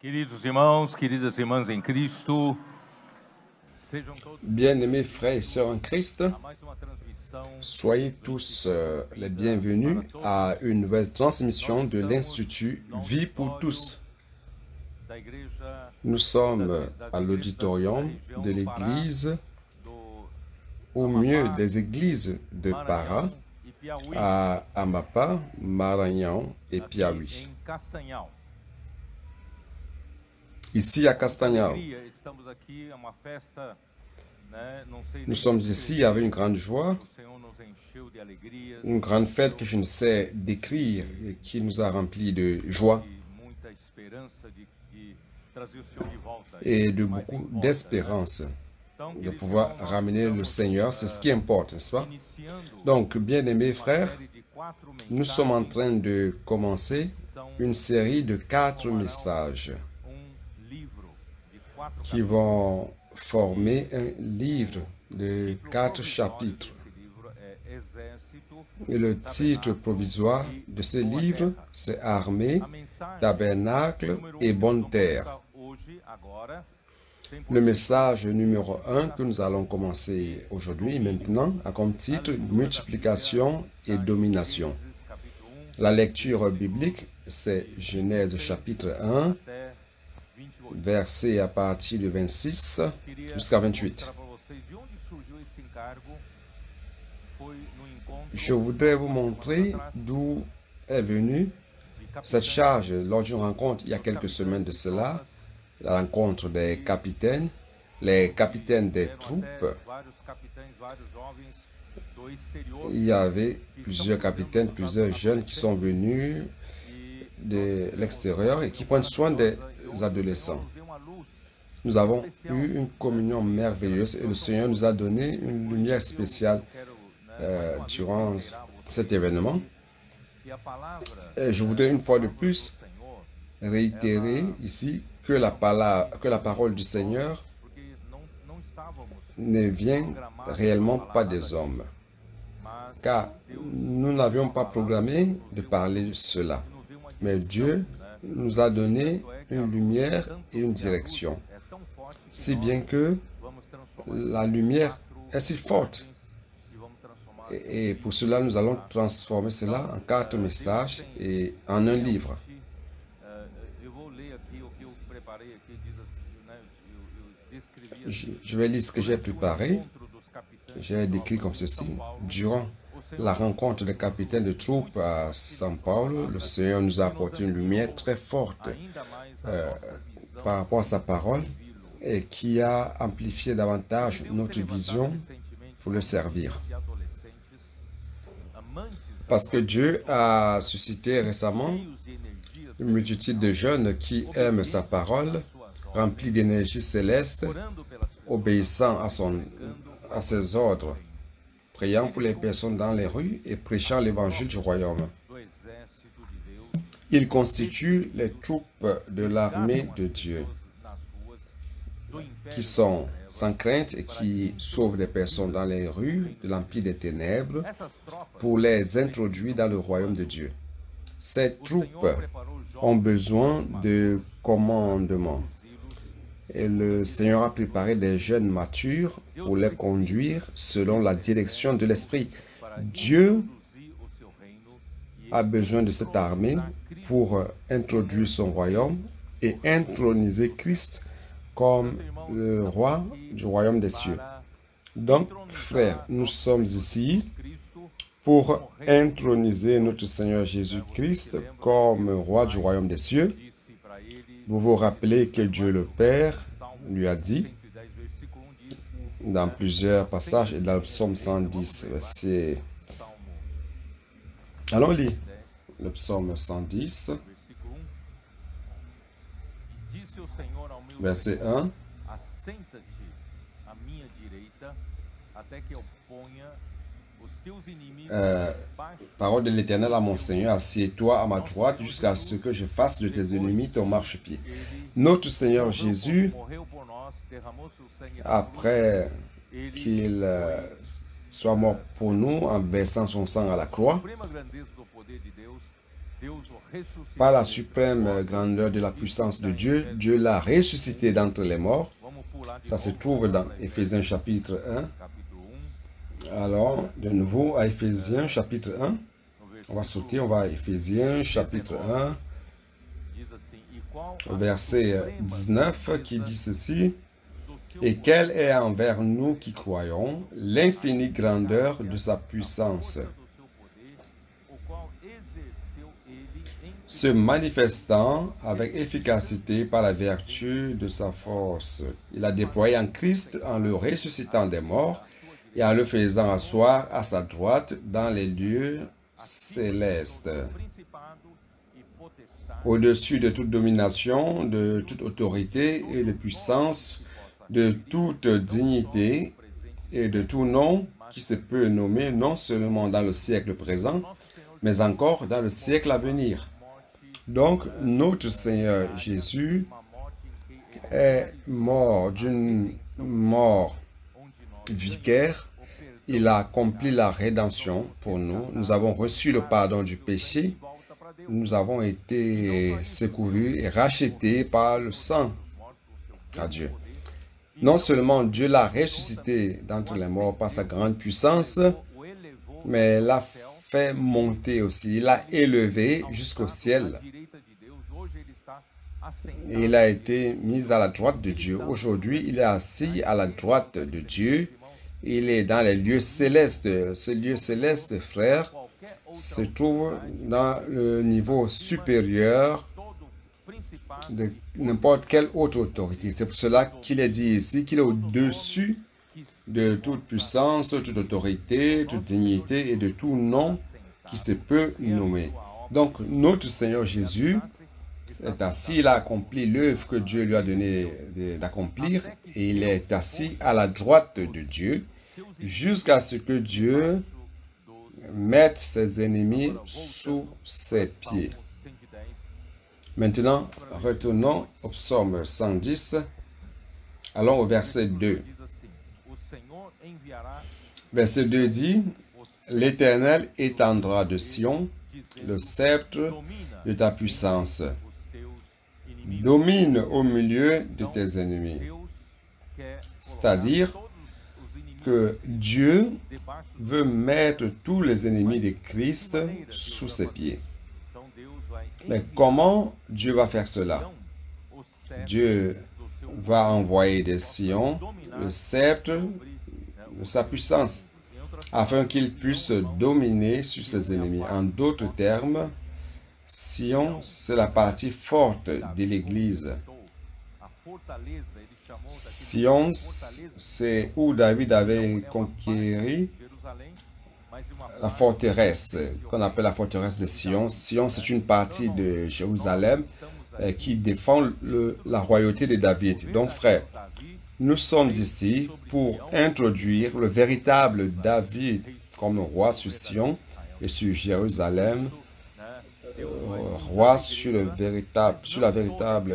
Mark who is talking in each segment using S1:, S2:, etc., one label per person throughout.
S1: Queridos irmãos, queridas irmãs em Cristo, sejam todos
S2: Bien-aimés frères et sœurs en Christ,
S1: a mais uma transmissão
S2: soyez tous les bienvenus à une nouvelle transmission de l'Institut Vie pour tous.
S1: da Igreja
S2: Nous sommes
S1: das
S2: à
S1: igrejas da
S2: l'auditorium
S1: região
S2: de
S1: do Pará,
S2: l'Église,
S1: do
S2: au mieux
S1: Amapá,
S2: des églises de Para,
S1: Maranhão e Piauí,
S2: à Amapá, Maranhão et
S1: aqui
S2: Piauí.
S1: em Castanhal.
S2: Ici à Castagnal,
S1: Alegria, estamos aqui, é uma festa, né? Não sei
S2: nous
S1: nem
S2: sommes
S1: descrever.
S2: ici avec une grande joie,
S1: O Senhor nos encheu de alegria,
S2: une grande fête que je ne sais décrire et qui nous a remplis de joie
S1: e muita esperança de trazer o Senhor de volta.
S2: et
S1: Isso
S2: de
S1: que mais
S2: beaucoup
S1: importa, né?
S2: d'espérance.
S1: Então,
S2: De
S1: queridos
S2: pouvoir
S1: irmãos, nós
S2: ramener le
S1: estamos,
S2: Seigneur, c'est ce qui importe, n'est-ce pas?
S1: iniciando
S2: Donc, bien-aimés
S1: uma
S2: frères,
S1: série de 4
S2: nous sommes en train
S1: mensagens
S2: de commencer
S1: que são
S2: une série de 4 messages
S1: livro de 4
S2: qui vont former un livre de 4 chapitres.
S1: Esse livro é Exército,
S2: Et le titre provisoire de ce livre, c'est Armée,
S1: a mensagem
S2: Tabernacle
S1: número
S2: et
S1: que nós
S2: Bonne
S1: vamos
S2: Terre.
S1: começar hoje, agora, tem por
S2: Le
S1: título
S2: message numéro 1 que nous allons commencer aujourd'hui, maintenant, a comme titre Multiplication et Domination.
S1: Gênesis, capítulo 1,
S2: La lecture biblique, c'est Genèse chapitre 1,
S1: até 28.
S2: versets à partir de 26
S1: Queria
S2: jusqu'à 28.
S1: mostrar para vocês de onde surgiu esse encargo. Foi no encontro
S2: Je voudrais vous
S1: algumas
S2: montrer
S1: semanas atrás,
S2: d'où est venue
S1: de
S2: cette
S1: capitães
S2: charge lors d'une rencontre il y a
S1: dos
S2: quelques
S1: capitães
S2: semaines
S1: de
S2: de cela,
S1: tropas.
S2: la rencontre des capitaines, les capitaines des
S1: Vieram
S2: troupes.
S1: até vários capitães, vários jovens do exterior
S2: Il y avait plusieurs capitaines, plusieurs jeunes qui sont venus
S1: e
S2: de l'extérieur et qui prennent soin des adolescents. Nous avons eu une communion merveilleuse et le Seigneur nous a donné une lumière spéciale durant cet événement. Et je voudrais une fois de plus réitérer ici que la parole du Seigneur ne vient réellement pas des hommes, car nous n'avions pas programmé de parler de cela. Mais Dieu nous a donné une lumière et une direction, si bien que la lumière est si forte. Et pour cela, nous allons transformer cela en 4 messages et en un livre. Je vais lire ce que j'ai préparé. J'ai décrit comme ceci. Durant la rencontre des capitaines de troupes à São Paulo, le Seigneur nous a apporté une lumière très forte par rapport à sa parole et qui a amplifié davantage notre vision pour le servir. Parce que Dieu a suscité récemment une multitude de jeunes qui aiment sa parole, remplis d'énergie céleste, obéissant à ses ordres, priant pour les personnes dans les rues et prêchant l'évangile du royaume. Ils constituent les troupes de l'armée de Dieu, qui sont sans crainte et qui sauvent les personnes dans les rues de l'empire des ténèbres pour les introduire dans le royaume de Dieu. Ces troupes ont besoin de commandements. Et le Seigneur a préparé des jeunes matures pour les conduire selon la direction de l'Esprit. Dieu a besoin de cette armée pour introduire son royaume et introniser Christ comme le roi du royaume des cieux. Donc, frères, nous sommes ici pour introniser notre Seigneur Jésus-Christ comme roi du royaume des cieux. Vous vous rappelez que Dieu le Père lui a dit dans plusieurs passages et dans le psaume 110, verset... Allons lire le psaume 110, verset 1. Parole de l'Éternel à mon Seigneur, assieds-toi à ma droite jusqu'à ce que je fasse de tes ennemis ton marchepied. Notre Seigneur Jésus, après qu'il soit mort pour nous en versant son sang à la croix, Par la suprême grandeur de la puissance de Dieu, Dieu l'a ressuscité d'entre les morts. Ça se trouve dans Éphésiens chapitre 1. Alors, de nouveau à Éphésiens chapitre 1. On va sauter, on va à Éphésiens chapitre 1, verset 19, qui dit ceci. Et quelle est envers nous qui croyons l'infinie grandeur de sa puissance, se manifestant avec efficacité par la vertu de sa force. Il a déployé en Christ en le ressuscitant des morts et en le faisant asseoir à sa droite dans les lieux célestes, au-dessus de toute domination, de toute autorité et de puissance, de toute dignité et de tout nom qui se peut nommer non seulement dans le siècle présent, mais encore dans le siècle à venir. Donc, notre Seigneur Jésus est mort d'une mort vicaire. Il a accompli la rédemption pour nous. Nous avons reçu le pardon du péché. Nous avons été secourus et rachetés par le sang à Dieu. Non seulement Dieu l'a ressuscité d'entre les morts par sa grande puissance, mais l'a fait monter aussi. Il l'a élevé jusqu'au ciel. Et il a été mis à la droite de Dieu. Aujourd'hui, il est assis à la droite de Dieu. Il est dans les lieux célestes. Ce lieu céleste, frère, se trouve dans le niveau supérieur de n'importe quelle autre autorité. C'est pour cela qu'il est dit ici qu'il est au-dessus de toute puissance, toute autorité, toute dignité et de tout nom qui se peut nommer. Donc, notre Seigneur Jésus est assis, il a accompli l'œuvre que Dieu lui a donné d'accomplir et il est assis à la droite de Dieu jusqu'à ce que Dieu mette ses ennemis sous ses pieds. Maintenant, retournons au psaume 110. Allons au verset 2. Verset 2 dit, « L'Éternel étendra de Sion le sceptre de ta puissance. Domine au milieu de tes ennemis. » C'est-à-dire que Dieu veut mettre tous les ennemis de Christ sous ses pieds. Mais comment Dieu va faire cela? Dieu va envoyer de Sion le sceptre de sa puissance, afin qu'il puisse dominer sur ses ennemis. En d'autres termes, Sion, c'est la partie forte de l'Église. Sion, c'est où David avait conquéri la forteresse, qu'on appelle la forteresse de Sion. Sion, c'est une partie de Jérusalem qui défend la royauté de David. Donc, frère, nous sommes ici pour introduire le véritable David comme roi sur Sion et sur Jérusalem, roi sur le véritable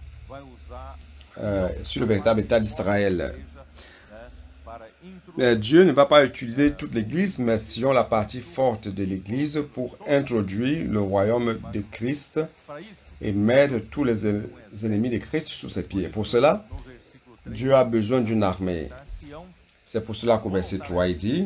S2: État d'Israël. Mais Dieu ne va pas utiliser toute l'Église, mais Sion, la partie forte de l'Église, pour introduire le royaume de Christ et mettre tous les ennemis de Christ sous ses pieds. Pour cela, Dieu a besoin d'une armée. C'est pour cela qu'au verset 3, il dit,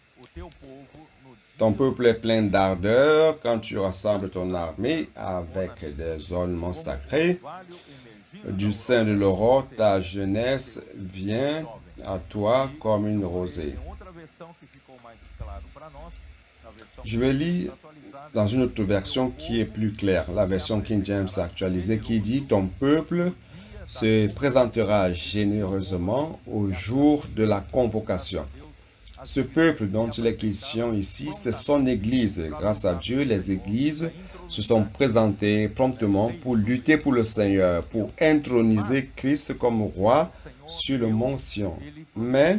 S2: « Ton peuple est plein d'ardeur quand tu rassembles ton armée avec des ornements sacrés. Du sein de l'aurore, ta jeunesse vient à toi comme une rosée. » Je vais lire dans une autre version qui est plus claire, la version King James actualisée, qui dit « Ton peuple se présentera généreusement au jour de la convocation. » Ce peuple dont il est question ici, c'est son Église. Grâce à Dieu, les Églises se sont présentées promptement pour lutter pour le Seigneur, pour introniser Christ comme roi sur le mont Sion. Mais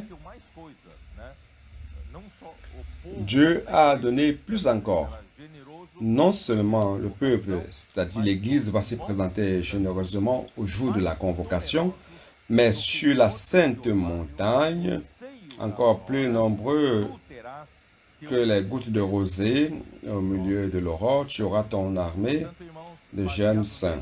S2: Dieu a donné plus encore. Non seulement le peuple, c'est-à-dire l'Église, va se présenter généreusement au jour de la convocation, mais sur la sainte montagne, encore plus nombreux que les gouttes de rosée au milieu de l'aurore, tu auras ton armée de jeunes saints.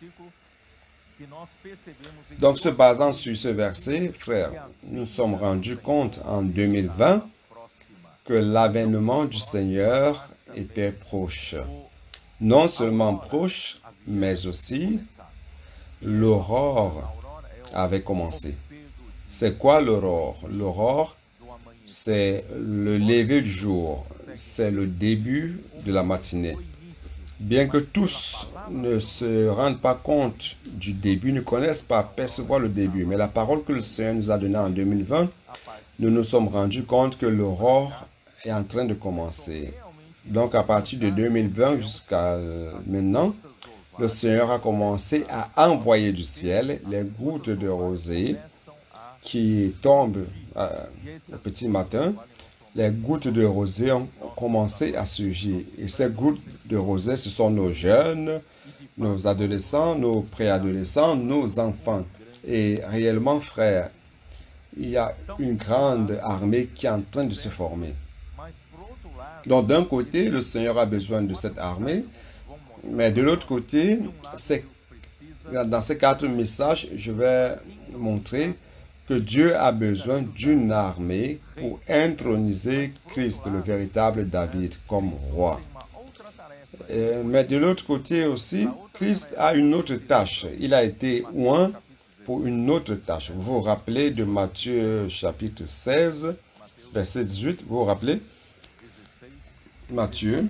S2: Donc, se basant sur ce verset, frères, nous sommes rendus compte en 2020 que l'avènement du Seigneur était proche. Non seulement proche, mais aussi l'aurore avait commencé. C'est quoi l'aurore? L'aurore, c'est le lever du jour, c'est le début de la matinée. Bien que tous ne se rendent pas compte du début, ne connaissent pas percevoir le début, mais la parole que le Seigneur nous a donnée en 2020, nous nous sommes rendus compte que l'aurore est en train de commencer. Donc, à partir de 2020 jusqu'à maintenant, le Seigneur a commencé à envoyer du ciel les gouttes de rosée qui tombent au petit matin. Les gouttes de rosée ont commencé à surgir. Et ces gouttes de rosée, ce sont nos jeunes, nos adolescents, nos préadolescents, nos enfants. Et réellement, frères, il y a une grande armée qui est en train de se former. Donc, d'un côté, le Seigneur a besoin de cette armée, mais de l'autre côté, dans ces 4 messages, je vais montrer que Dieu a besoin d'une armée pour introniser Christ, le véritable David, comme roi. Mais de l'autre côté aussi, Christ a une autre tâche. Il a été oint pour une autre tâche. Vous vous rappelez de Matthieu chapitre 16, verset 18, vous vous rappelez? Matthieu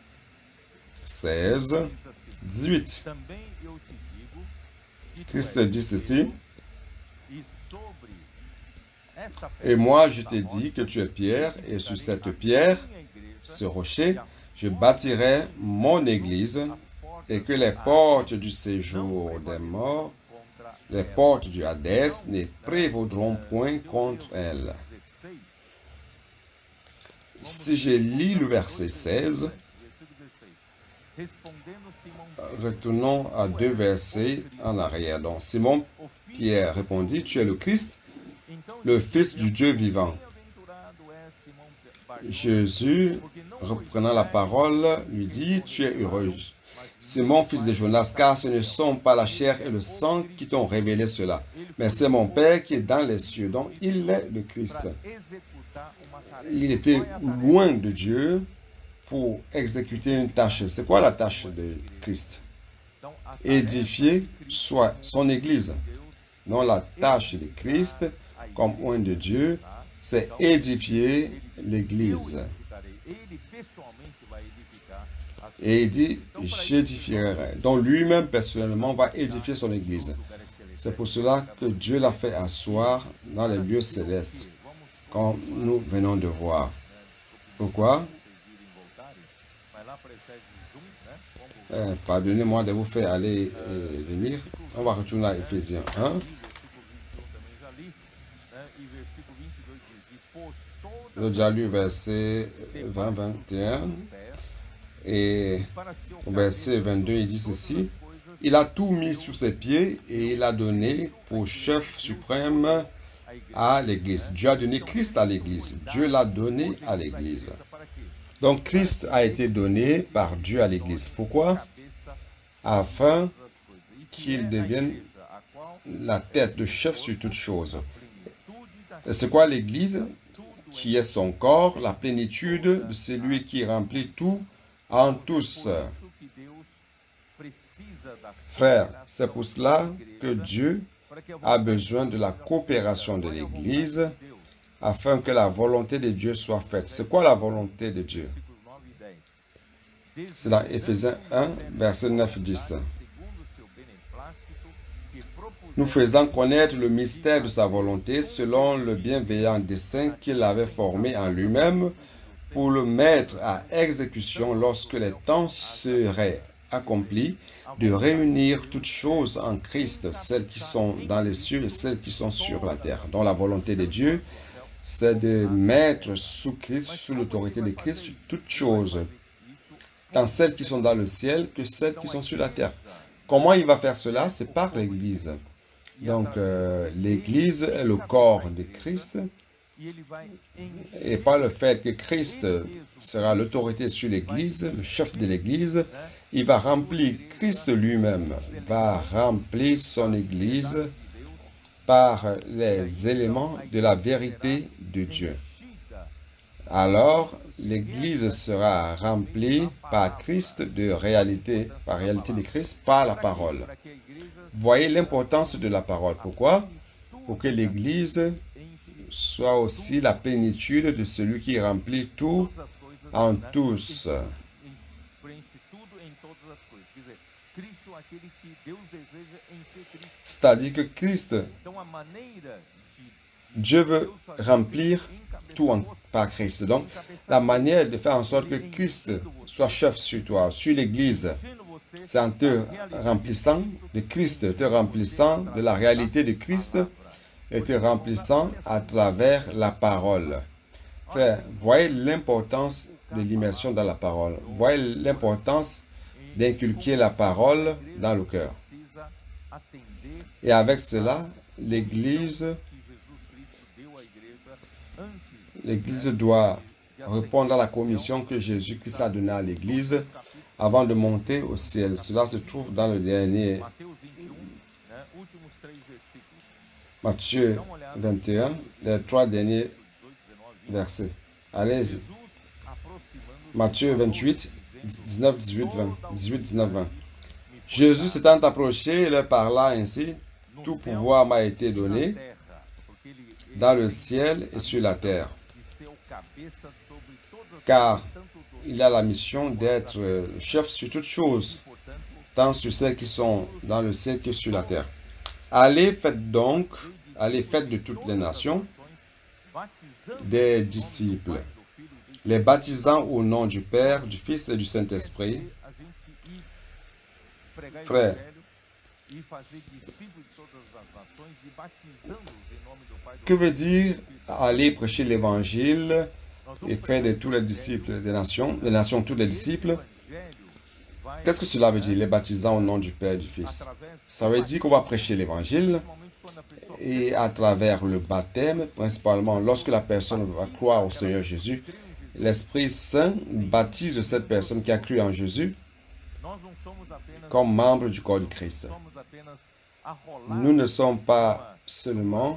S2: 16, 18. Christ dit ceci. Et moi, je t'ai dit que tu es Pierre, et sur cette pierre, ce rocher, je bâtirai mon église, et que les portes du séjour des morts, les portes du Hadès, ne prévaudront point contre elle. Si je lis le verset 16, retournons à 2 versets en arrière. Donc, Simon Pierre répondit, tu es le Christ, le Fils du Dieu vivant. Jésus, reprenant la parole, lui dit, tu es heureux, Simon, fils de Jonas, car ce ne sont pas la chair et le sang qui t'ont révélé cela, mais c'est mon Père qui est dans les cieux. Donc, il est le Christ. Il était loin de Dieu pour exécuter une tâche. C'est quoi la tâche de Christ? Édifier soit son Église. Non, la tâche de Christ, comme oint de Dieu, c'est édifier l'Église. Et il dit, j'édifierai. Donc lui-même, personnellement, va édifier son Église. C'est pour cela que Dieu l'a fait asseoir dans les lieux célestes, comme nous venons de voir. Pourquoi? Pardonnez-moi de vous faire aller et venir. On va retourner à Éphésiens 1. J'ai déjà lu verset 20-21. Et au verset 22, il dit ceci. Il a tout mis sous ses pieds et il a donné pour chef suprême à l'Église. Dieu a donné Christ à l'Église. Dieu l'a donné à l'Église. Donc Christ a été donné par Dieu à l'Église. Pourquoi? Afin qu'il devienne la tête de chef sur toutes choses. C'est quoi l'Église? Qui est son corps, la plénitude de celui qui remplit tout en tous. Frères, c'est pour cela que Dieu a besoin de la coopération de l'Église afin que la volonté de Dieu soit faite. C'est quoi la volonté de Dieu? C'est dans Éphésiens 1, verset 9-10. Nous faisant connaître le mystère de sa volonté selon le bienveillant dessein qu'il avait formé en lui-même pour le mettre à exécution lorsque les temps seraient accomplis, de réunir toutes choses en Christ, celles qui sont dans les cieux et celles qui sont sur la terre. Donc la volonté de Dieu, c'est de mettre sous Christ, sous l'autorité de Christ, toutes choses, tant celles qui sont dans le ciel que celles qui sont sur la terre. Comment il va faire cela? C'est par l'Église. Donc l'Église est le corps de Christ Et par le fait que Christ sera l'autorité sur l'Église, le chef de l'Église, il va remplir, Christ lui-même va remplir son Église par les éléments de la vérité de Dieu. Alors, l'Église sera remplie par Christ de réalité, par réalité de Christ, par la parole. Voyez l'importance de la parole. Pourquoi? Pour que l'Église soit aussi la plénitude de celui qui remplit tout en tous. C'est-à-dire que Christ, Dieu veut remplir tout par Christ. Donc, la manière de faire en sorte que Christ soit chef sur toi, sur l'Église, c'est en te remplissant de Christ, te remplissant de la réalité de Christ et te remplissant à travers la parole. Frère, voyez l'importance de l'immersion dans la parole. Voyez l'importance d'inculquer la parole dans le cœur. Et avec cela, l'Église doit répondre à la commission que Jésus-Christ a donnée à l'Église avant de monter au ciel. Cela se trouve dans le dernier Matthieu 21, les 3 derniers versets. Allez-y. Matthieu 28, 19, 18, 20. 18, 19, 20. Jésus s'étant approché, il leur parla ainsi: tout pouvoir m'a été donné dans le ciel et sur la terre. Car il a la mission d'être chef sur toutes choses, tant sur celles qui sont dans le ciel que sur la terre. Allez, faites de toutes les nations des disciples, les baptisant au nom du Père, du Fils et du Saint-Esprit. Frère, que veut dire aller prêcher l'évangile et faire de tous les disciples des nations tous les disciples? Qu'est-ce que cela veut dire, les baptisant au nom du Père et du Fils? Ça veut dire qu'on va prêcher l'évangile et à travers le baptême, principalement lorsque la personne va croire au Seigneur Jésus, l'Esprit Saint baptise cette personne qui a cru en Jésus comme membre du corps du Christ. Nous ne sommes pas seulement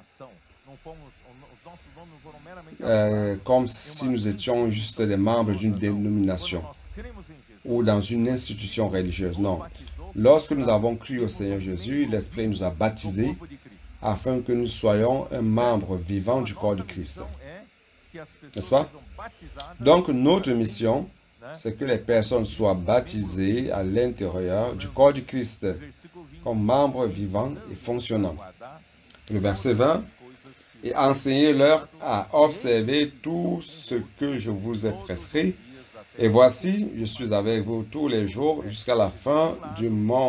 S2: comme si nous étions juste des membres d'une dénomination ou dans une institution religieuse. Non. Lorsque nous avons cru au Seigneur Jésus, l'Esprit nous a baptisés afin que nous soyons un membre vivant du corps du Christ. N'est-ce pas? Donc, notre mission, c'est que les personnes soient baptisées à l'intérieur du corps du Christ comme membres vivants et fonctionnants. Le verset 20, « Et enseignez-leur à observer tout ce que je vous ai prescrit, et voici, je suis avec vous tous les jours jusqu'à la fin du monde. »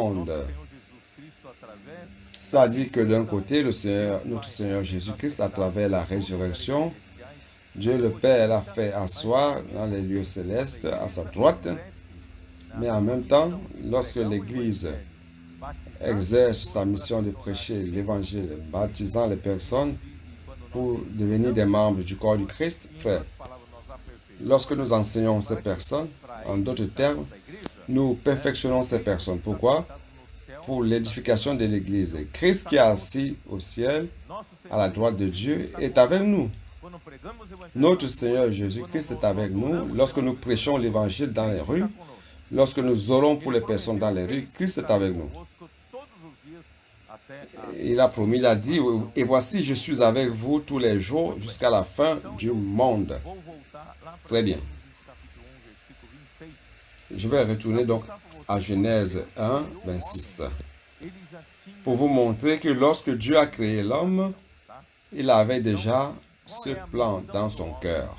S2: Ça dit que d'un côté, notre Seigneur Jésus-Christ, à travers la résurrection, Dieu le Père l'a fait asseoir dans les lieux célestes à sa droite, mais en même temps, lorsque l'Église exerce sa mission de prêcher l'Évangile, baptisant les personnes pour devenir des membres du corps du Christ, frère, lorsque nous enseignons ces personnes, en d'autres termes, nous perfectionnons ces personnes. Pourquoi? Pour l'édification de l'Église. Christ qui est assis au ciel, à la droite de Dieu, est avec nous. Notre Seigneur Jésus-Christ est avec nous. Lorsque nous prêchons l'Évangile dans les rues, lorsque nous orons pour les personnes dans les rues, Christ est avec nous. Il a promis, il a dit, « Et voici, je suis avec vous tous les jours jusqu'à la fin du monde. » Très bien. Je vais retourner donc à Genèse 1, 26. Pour vous montrer que lorsque Dieu a créé l'homme, il avait déjà ce plan dans son cœur.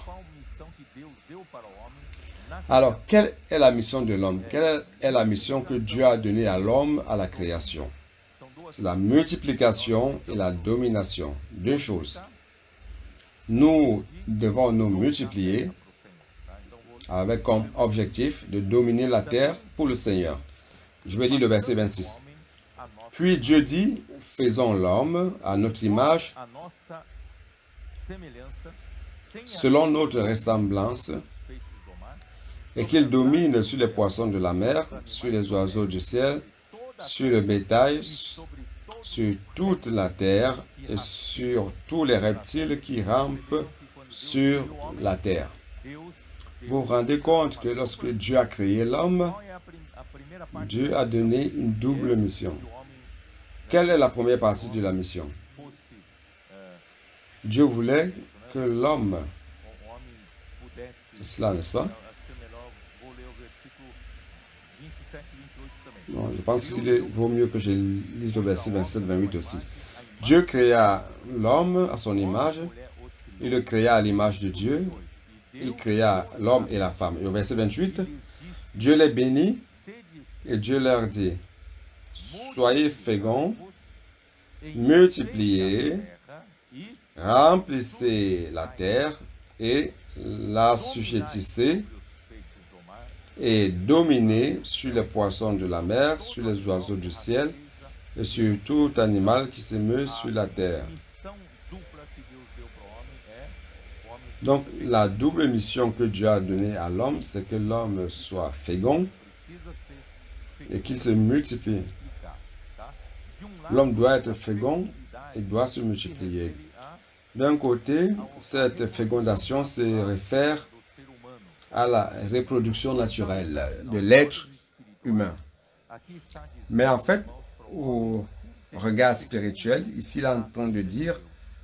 S2: Alors, quelle est la mission de l'homme? Quelle est la mission que Dieu a donnée à l'homme à la création? C'est la multiplication et la domination. Deux choses. Nous devons nous multiplier avec comme objectif de dominer la terre pour le Seigneur. Je vais lire le verset 26. Puis Dieu dit, faisons l'homme à notre image, selon notre ressemblance, et qu'il domine sur les poissons de la mer, sur les oiseaux du ciel, sur le bétail, sur toute la terre et sur tous les reptiles qui rampent sur la terre. Vous vous rendez compte que lorsque Dieu a créé l'homme, Dieu a donné une double mission. Quelle est la première partie de la mission? Dieu voulait que l'homme, c'est cela, n'est-ce pas? Non, je pense qu'il vaut mieux que je lise le verset 27-28 aussi. Dieu créa l'homme à son image, il le créa à l'image de Dieu, il créa l'homme et la femme. Et au verset 28, Dieu les bénit et Dieu leur dit, soyez féconds, multipliez, remplissez la terre et la sujettissez et dominez sur les poissons de la mer, sur les oiseaux du ciel et sur tout animal qui se meut sur la terre. Donc, la double mission que Dieu a donnée à l'homme, c'est que l'homme soit fécond et qu'il se multiplie. L'homme doit être fécond et doit se multiplier. D'un côté, cette fécondation se réfère à la reproduction naturelle de l'être humain. Mais en fait, au regard spirituel, ici il est en train de dire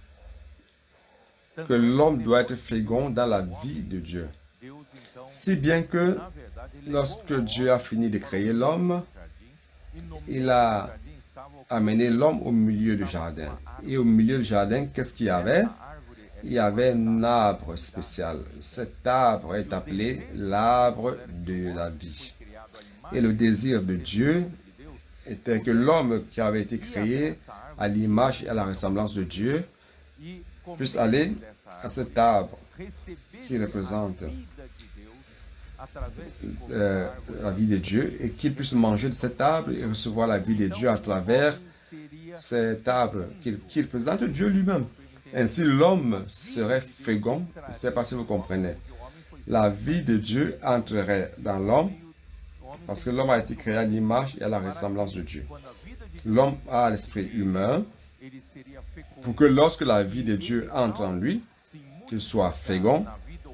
S2: que l'homme doit être fécond dans la vie de Dieu. Si bien que lorsque Dieu a fini de créer l'homme, il a amené l'homme au milieu du jardin. Et au milieu du jardin, qu'est-ce qu'il y avait? Il y avait un arbre spécial. Cet arbre est appelé l'arbre de la vie. Et le désir de Dieu était que l'homme qui avait été créé à l'image et à la ressemblance de Dieu puisse aller à cet arbre qui représente la vie de Dieu et qu'il puisse manger de cet arbre et recevoir la vie de Dieu à travers cet arbre qui représente Dieu lui-même. Ainsi, l'homme serait fécond. Je ne sais pas si vous comprenez. La vie de Dieu entrerait dans l'homme parce que l'homme a été créé à l'image et à la ressemblance de Dieu. L'homme a l'esprit humain pour que lorsque la vie de Dieu entre en lui, qu'il soit fécond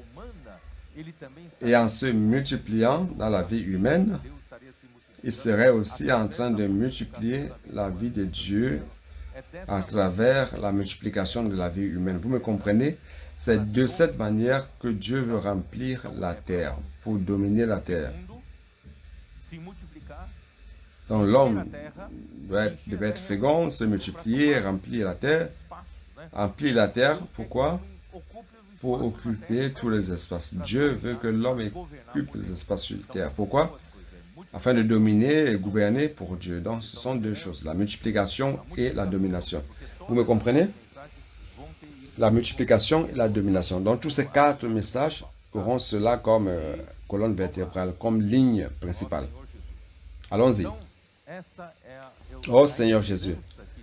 S2: et en se multipliant dans la vie humaine, il serait aussi en train de multiplier la vie de Dieu à travers la multiplication de la vie humaine. Vous me comprenez? C'est de cette manière que Dieu veut remplir la terre, pour dominer la terre. Donc l'homme devait être fécond, se multiplier, remplir la terre. Remplir la terre, pourquoi? Pour occuper tous les espaces. Dieu veut que l'homme occupe les espaces sur la terre. Pourquoi? Afin de dominer et gouverner pour Dieu. Donc, ce sont deux choses, la multiplication et la domination. Vous me comprenez? La multiplication et la domination. Donc, tous ces quatre messages auront cela comme colonne vertébrale, comme ligne principale. Allons-y. Oh Seigneur Jésus.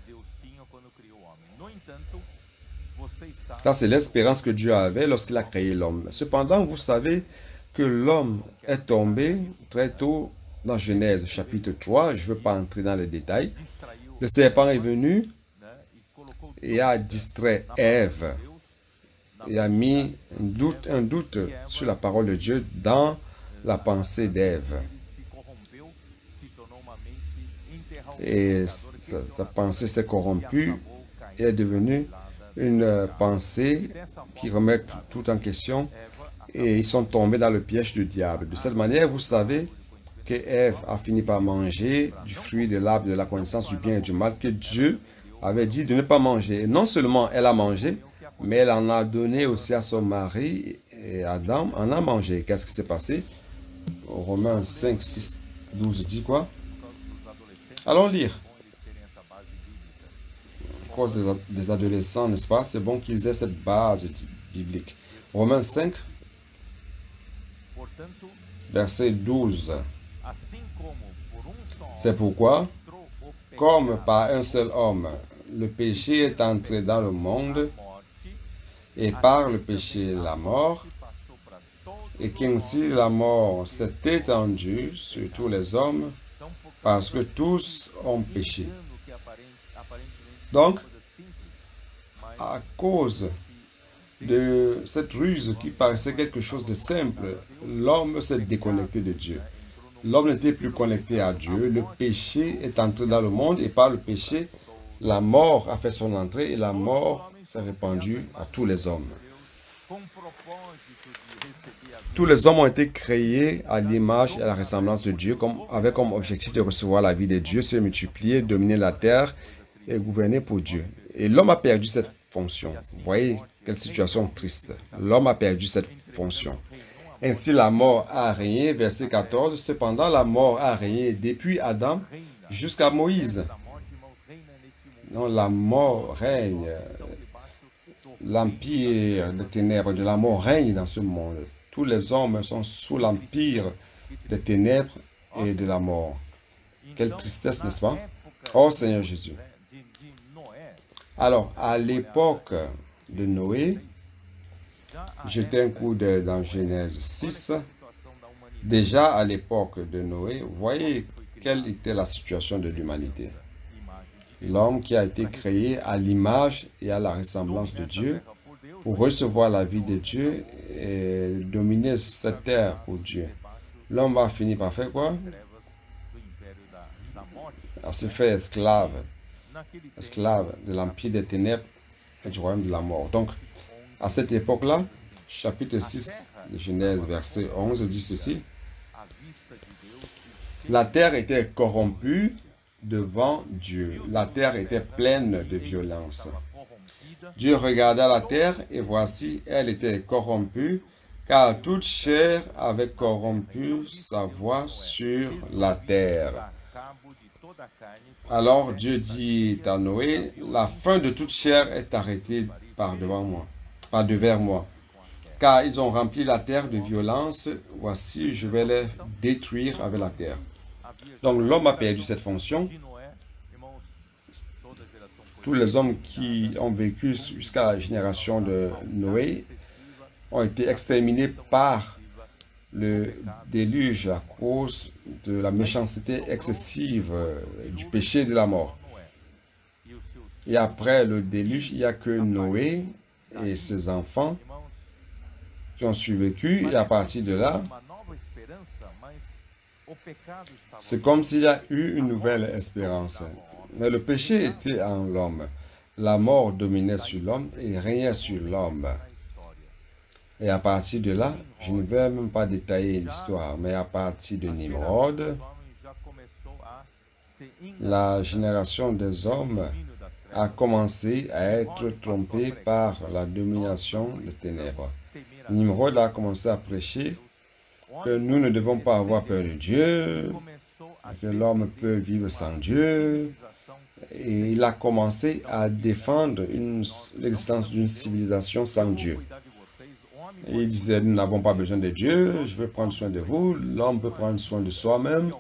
S2: Ça, c'est l'espérance que Dieu avait lorsqu'il a créé l'homme. Cependant, vous savez que l'homme est tombé très tôt dans Genèse chapitre 3. Je ne veux pas entrer dans les détails. Le serpent est venu et a distrait Ève et a mis un doute sur la parole de Dieu dans la pensée d'Ève. Et sa pensée s'est corrompue et est devenue une pensée qui remet tout en question et ils sont tombés dans le piège du diable. De cette manière, vous savez que Ève a fini par manger du fruit de l'arbre de la connaissance du bien et du mal que Dieu avait dit de ne pas manger. Et non seulement elle a mangé, mais elle en a donné aussi à son mari et Adam en a mangé. Qu'est-ce qui s'est passé? Romains 5, 6, 12 dit quoi? Allons lire. À cause des adolescents, n'est-ce pas? C'est bon qu'ils aient cette base biblique. Romains 5, verset 12. C'est pourquoi, comme par un seul homme, le péché est entré dans le monde, et par le péché la mort, et qu'ainsi la mort s'est étendue sur tous les hommes, parce que tous ont péché. Donc, à cause de cette ruse qui paraissait quelque chose de simple, l'homme s'est déconnecté de Dieu. L'homme n'était plus connecté à Dieu. Le péché est entré dans le monde et par le péché, la mort a fait son entrée et la mort s'est répandue à tous les hommes. Tous les hommes ont été créés à l'image et à la ressemblance de Dieu, avec comme objectif de recevoir la vie de Dieu, se multiplier, dominer la terre et gouverner pour Dieu. Et l'homme a perdu cette fonction. Vous voyez quelle situation triste. L'homme a perdu cette fonction. Ainsi la mort a régné, verset 14. Cependant la mort a régné depuis Adam jusqu'à Moïse. Non, la mort règne. L'empire des ténèbres de la mort règne dans ce monde. Tous les hommes sont sous l'empire des ténèbres et de la mort. Quelle tristesse, n'est-ce pas? Oh Seigneur Jésus. Alors, à l'époque de Noé, jetez un coup d'œil dans Genèse 6. Déjà à l'époque de Noé, voyez quelle était la situation de l'humanité. L'homme qui a été créé à l'image et à la ressemblance de Dieu pour recevoir la vie de Dieu et dominer cette terre pour Dieu. L'homme va finir par faire quoi? À se faire esclave de l'empire des ténèbres et du royaume de la mort. Donc, à cette époque-là, chapitre 6 de Genèse, verset 11, dit ceci. La terre était corrompue devant Dieu. La terre était pleine de violence. Dieu regarda la terre et voici, elle était corrompue, car toute chair avait corrompu sa voix sur la terre. Alors Dieu dit à Noé, la fin de toute chair est arrêtée par devers moi. Car ils ont rempli la terre de violence, voici, je vais les détruire avec la terre. Donc l'homme a perdu cette fonction. Tous les hommes qui ont vécu jusqu'à la génération de Noé ont été exterminés par le déluge à cause de la méchanceté excessive du péché de la mort. Et après le déluge, il n'y a que Noé et ses enfants qui ont survécu. Et à partir de là, c'est comme s'il y a eu une nouvelle espérance. Mais le péché était en l'homme. La mort dominait sur l'homme et régnait sur l'homme. Et à partir de là, je ne vais même pas détailler l'histoire, mais à partir de Nimrod, la génération des hommes a commencé à être trompée par la domination des ténèbres. Nimrod a commencé à prêcher que nous ne devons pas avoir peur de Dieu, que l'homme peut vivre sans Dieu. Et il a commencé à défendre l'existence d'une civilisation sans Dieu. Et il disait, nous n'avons pas besoin de Dieu, je veux prendre soin de vous, l'homme peut prendre soin de soi-même,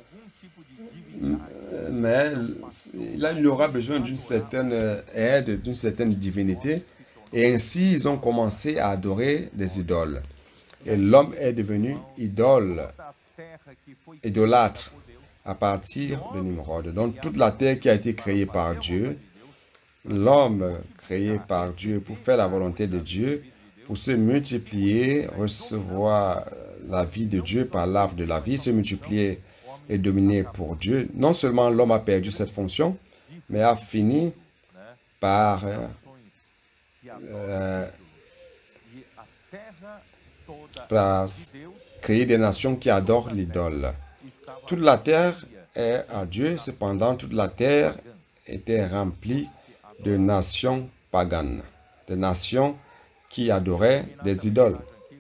S2: mais il aura besoin d'une certaine aide, d'une certaine divinité. Et ainsi, ils ont commencé à adorer des idoles. Et l'homme est devenu idolâtre à partir de Nimrod. Donc toute la terre qui a été créée par Dieu, l'homme créé par Dieu pour faire la volonté de Dieu, pour se multiplier, recevoir la vie de Dieu par l'arbre de la vie, se multiplier et dominer pour Dieu. Non seulement l'homme a perdu cette fonction, mais a fini par créer des nations qui adorent l'idole. Toute la terre est à Dieu, cependant toute la terre était remplie de nations paganes, de nations qui adoraient des idoles.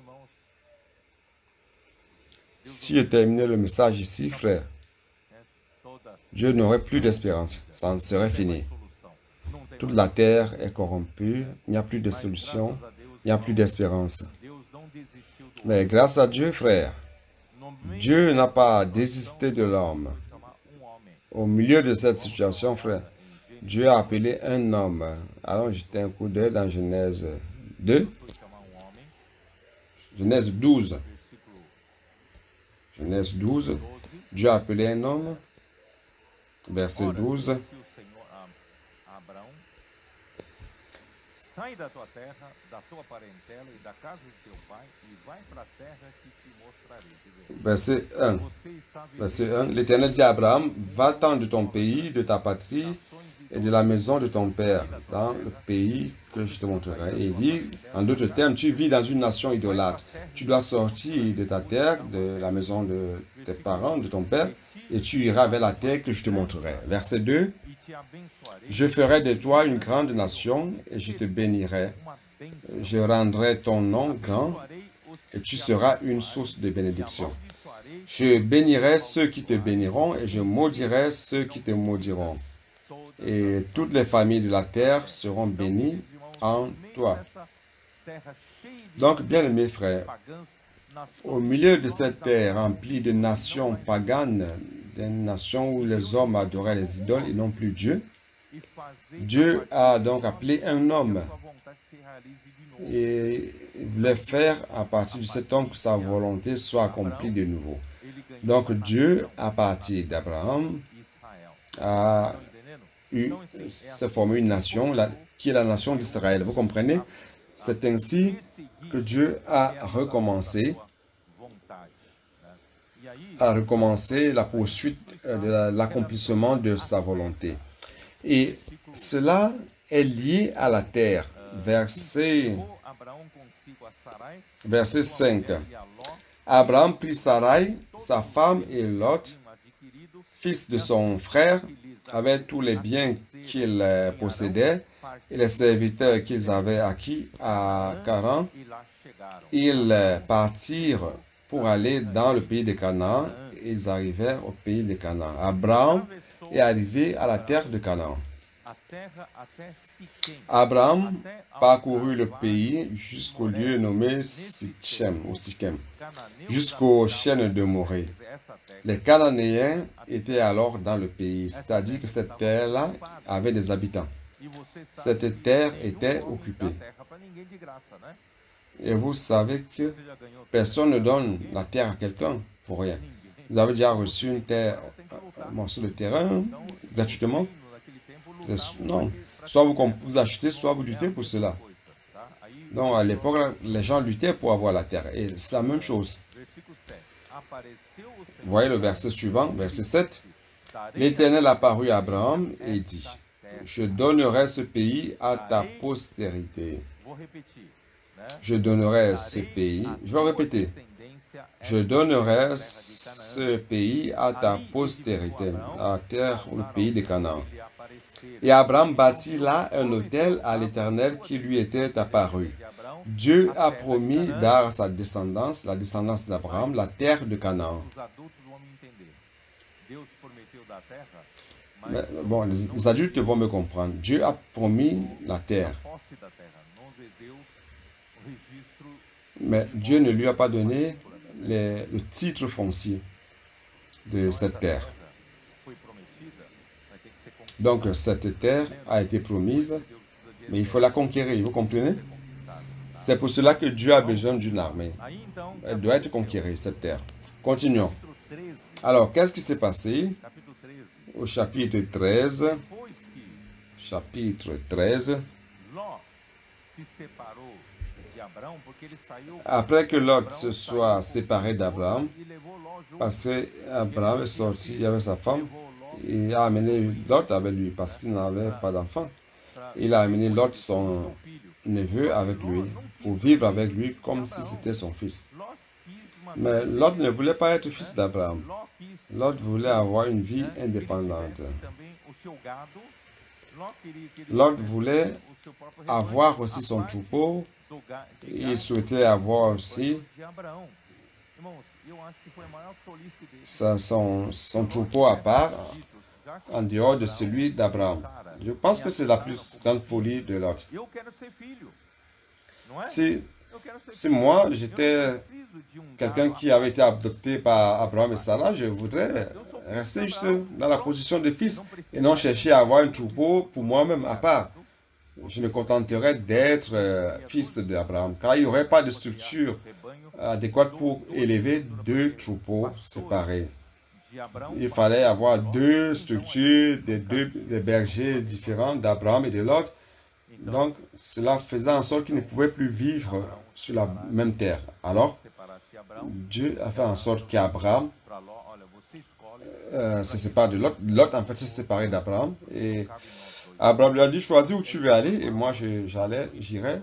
S2: Si je terminais le message ici, frère, Dieu n'aurait plus d'espérance, ça en serait fini. Toute la terre est corrompue, il n'y a plus de solution, il n'y a plus d'espérance. Mais grâce à Dieu, frère, Dieu n'a pas désisté de l'homme. Au milieu de cette situation, frère, Dieu a appelé un homme. Allons jeter un coup d'œil dans Genèse 2. Genèse 12. Genèse 12. Dieu a appelé un homme. Verset 12.
S1: Sai da tua terra, da tua parentela e da casa de teu pai e vai para a terra que te mostrarei.
S2: Verset 1. Verset 1. L'Éternel dit à Abraham, va-t'en de ton pays, de ta patrie et de la maison de ton père, dans le pays que je te montrerai. Et il dit, en d'autres termes, tu vis dans une nation idolâtre. Tu dois sortir de ta terre, de la maison de tes parents, de ton père, et tu iras vers la terre que je te montrerai. Verset 2. Je ferai de toi une grande nation et je te bénirai. Je rendrai ton nom grand et tu seras une source de bénédiction. Je bénirai ceux qui te béniront et je maudirai ceux qui te maudiront. Et toutes les familles de la terre seront bénies en toi. Donc, bien-aimés frères, au milieu de cette terre remplie de nations paganes, des nations où les hommes adoraient les idoles et non plus Dieu, Dieu a donc appelé un homme et il voulait faire à partir de cet homme que sa volonté soit accomplie de nouveau. Donc Dieu, à partir d'Abraham, s'est formé une nation qui est la nation d'Israël. Vous comprenez? C'est ainsi que Dieu a recommencé la poursuite de l'accomplissement de sa volonté. Et cela est lié à la terre. Verset 5. Abraham prit Sarai, sa femme, et Lot, fils de son frère, avec tous les biens qu'il possédait et les serviteurs qu'ils avaient acquis à Charan. Ils partirent pour aller dans le pays de Canaan. Ils arrivèrent au pays de Canaan. Abraham est arrivé à la terre de Canaan. Abraham parcourut le pays jusqu'au lieu nommé Sichem, jusqu'aux chênes de Morée. Les Cananéens étaient alors dans le pays, c'est-à-dire que cette terre-là avait des habitants. Cette terre était occupée. Et vous savez que personne ne donne la terre à quelqu'un pour rien. Vous avez déjà reçu une terre, un morceau de terrain gratuitement? Non. Soit vous achetez, soit vous luttez pour cela. Donc à l'époque, les gens luttaient pour avoir la terre. Et c'est la même chose. Vous voyez le verset suivant, verset 7. L'Éternel apparut à Abraham et dit, je donnerai ce pays à ta postérité. Je donnerai ce pays. Je vais répéter. Je donnerai ce pays à ta postérité, à la terre ou le pays de Canaan. Et Abraham bâtit là un autel à l'Éternel qui lui était apparu. Dieu a promis dar à sa descendance, la descendance d'Abraham, la terre de Canaan. Mais, bon, les adultes vont me comprendre. Dieu a promis la terre. Mais Dieu ne lui a pas donné le titre foncier de cette terre. Donc, cette terre a été promise, mais il faut la conquérir, vous comprenez? C'est pour cela que Dieu a besoin d'une armée. Elle doit être conquérée, cette terre. Continuons. Alors, qu'est-ce qui s'est passé au chapitre 13? Chapitre 13. Après que Lot se soit séparé d'Abraham, parce qu'Abraham est sorti, il y avait sa femme, il a amené Lot avec lui parce qu'il n'avait pas d'enfant. Il a amené Lot, son neveu, avec lui, pour vivre avec lui comme si c'était son fils. Mais Lot ne voulait pas être fils d'Abraham. Lot voulait avoir une vie indépendante. Lot voulait avoir aussi son troupeau. Il souhaitait avoir aussi son troupeau à part, en dehors de celui d'Abraham. Je pense que c'est la plus grande folie de Lot. Si moi, j'étais quelqu'un qui avait été adopté par Abraham et Sarah, je voudrais rester juste dans la position de fils et non chercher à avoir un troupeau pour moi-même à part. je me contenterai d'être fils d'Abraham, car il n'y aurait pas de structure adéquate pour élever deux troupeaux séparés. Il fallait avoir deux structures, des bergers différents d'Abraham et de Lot. Donc, cela faisait en sorte qu'ils ne pouvaient plus vivre sur la même terre. Alors, Dieu a fait en sorte qu'Abraham se sépare de Lot. Lot, en fait, s'est séparé d'Abraham. Et Abraham lui a dit, choisis où tu veux aller. Et moi, j'irai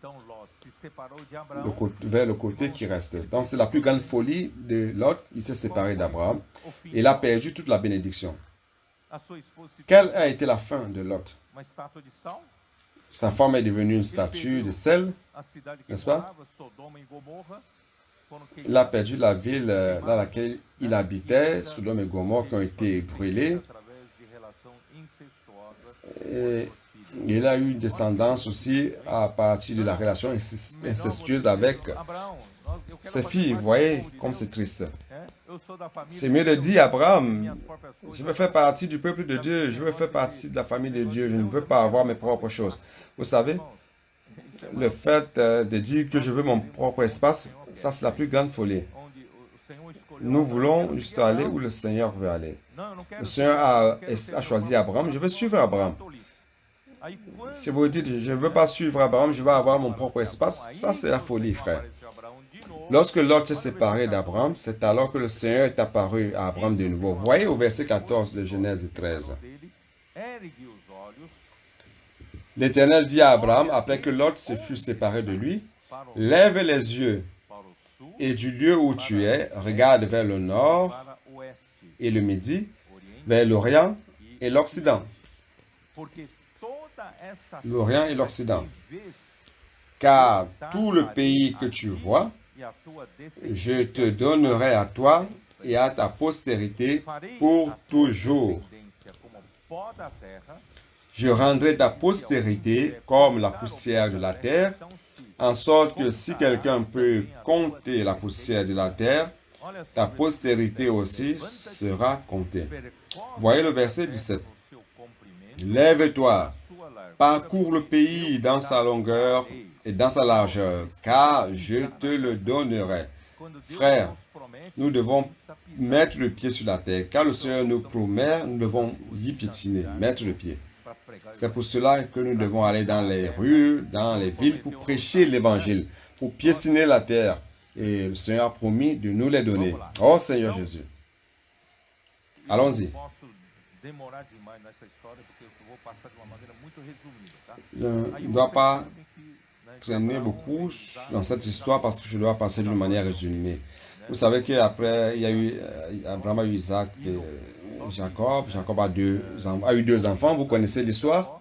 S2: vers le côté qui reste. Donc, c'est la plus grande folie de Lot. Il s'est séparé d'Abraham. Il a perdu toute la bénédiction. Quelle a été la fin de Lot? Sa femme est devenue une statue de sel, n'est-ce pas? Il a perdu la ville dans laquelle il habitait, Sodome et Gomorrhe, qui ont été brûlées. Et il a eu une descendance aussi à partir de la relation incestueuse avec ses filles. Vous voyez comme c'est triste. C'est mieux de dire, Abraham, je veux faire partie du peuple de Dieu, je veux faire partie de la famille de Dieu, je ne veux pas avoir mes propres choses. Vous savez, le fait de dire que je veux mon propre espace, ça c'est la plus grande folie. Nous voulons juste aller où le Seigneur veut aller. Le Seigneur a choisi Abraham, je veux suivre Abraham. Si vous dites, je ne veux pas suivre Abraham, je veux avoir mon propre espace, ça c'est la folie, frère. Lorsque Lot s'est séparé d'Abraham, c'est alors que le Seigneur est apparu à Abraham de nouveau. Voyez au verset 14 de Genèse 13. L'Éternel dit à Abraham, après que Lot se fut séparé de lui, « Lève les yeux, et du lieu où tu es, regarde vers le nord et le midi, vers l'Orient et l'Occident. » L'Orient et l'Occident. Car tout le pays que tu vois, je te donnerai à toi et à ta postérité pour toujours. Je rendrai ta postérité comme la poussière de la terre, en sorte que si quelqu'un peut compter la poussière de la terre, ta postérité aussi sera comptée. Voyez le verset 17. Lève-toi, parcours le pays dans sa longueur et dans sa largeur, car je te le donnerai. Frères, nous devons mettre le pied sur la terre. Car le Seigneur nous promet, nous devons y piétiner, mettre le pied. C'est pour cela que nous devons aller dans les rues, dans les villes, pour prêcher l'Évangile, pour piétiner la terre. Et le Seigneur a promis de nous les donner. Oh Seigneur Jésus. Allons-y. Je ne dois pas traîner beaucoup dans cette histoire parce que je dois passer d'une manière résumée. Vous savez qu'après, Abraham a eu Isaac et Jacob. Jacob a eu deux enfants. Vous connaissez l'histoire?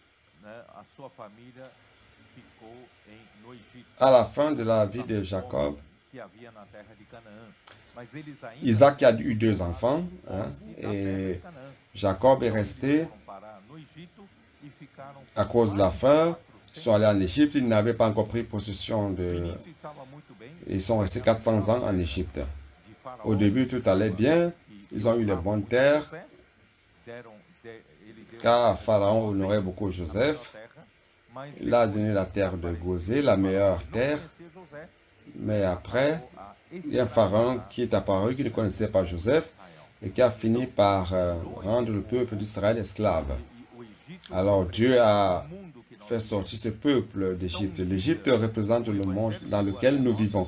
S2: À la fin de la vie de Jacob, Isaac a eu deux enfants, et Jacob est resté à cause de la faim. Ils sont allés en Égypte, ils n'avaient pas encore pris possession de... Ils sont restés 400 ans en Égypte. Au début, tout allait bien, ils ont eu les bonnes terres, car Pharaon honorait beaucoup Joseph. Il a donné la terre de Gosé, la meilleure terre. Mais après, il y a un pharaon qui est apparu, qui ne connaissait pas Joseph, et qui a fini par rendre le peuple d'Israël esclave. Alors Dieu a fait sortir ce peuple d'Égypte. L'Égypte représente le monde dans lequel nous vivons.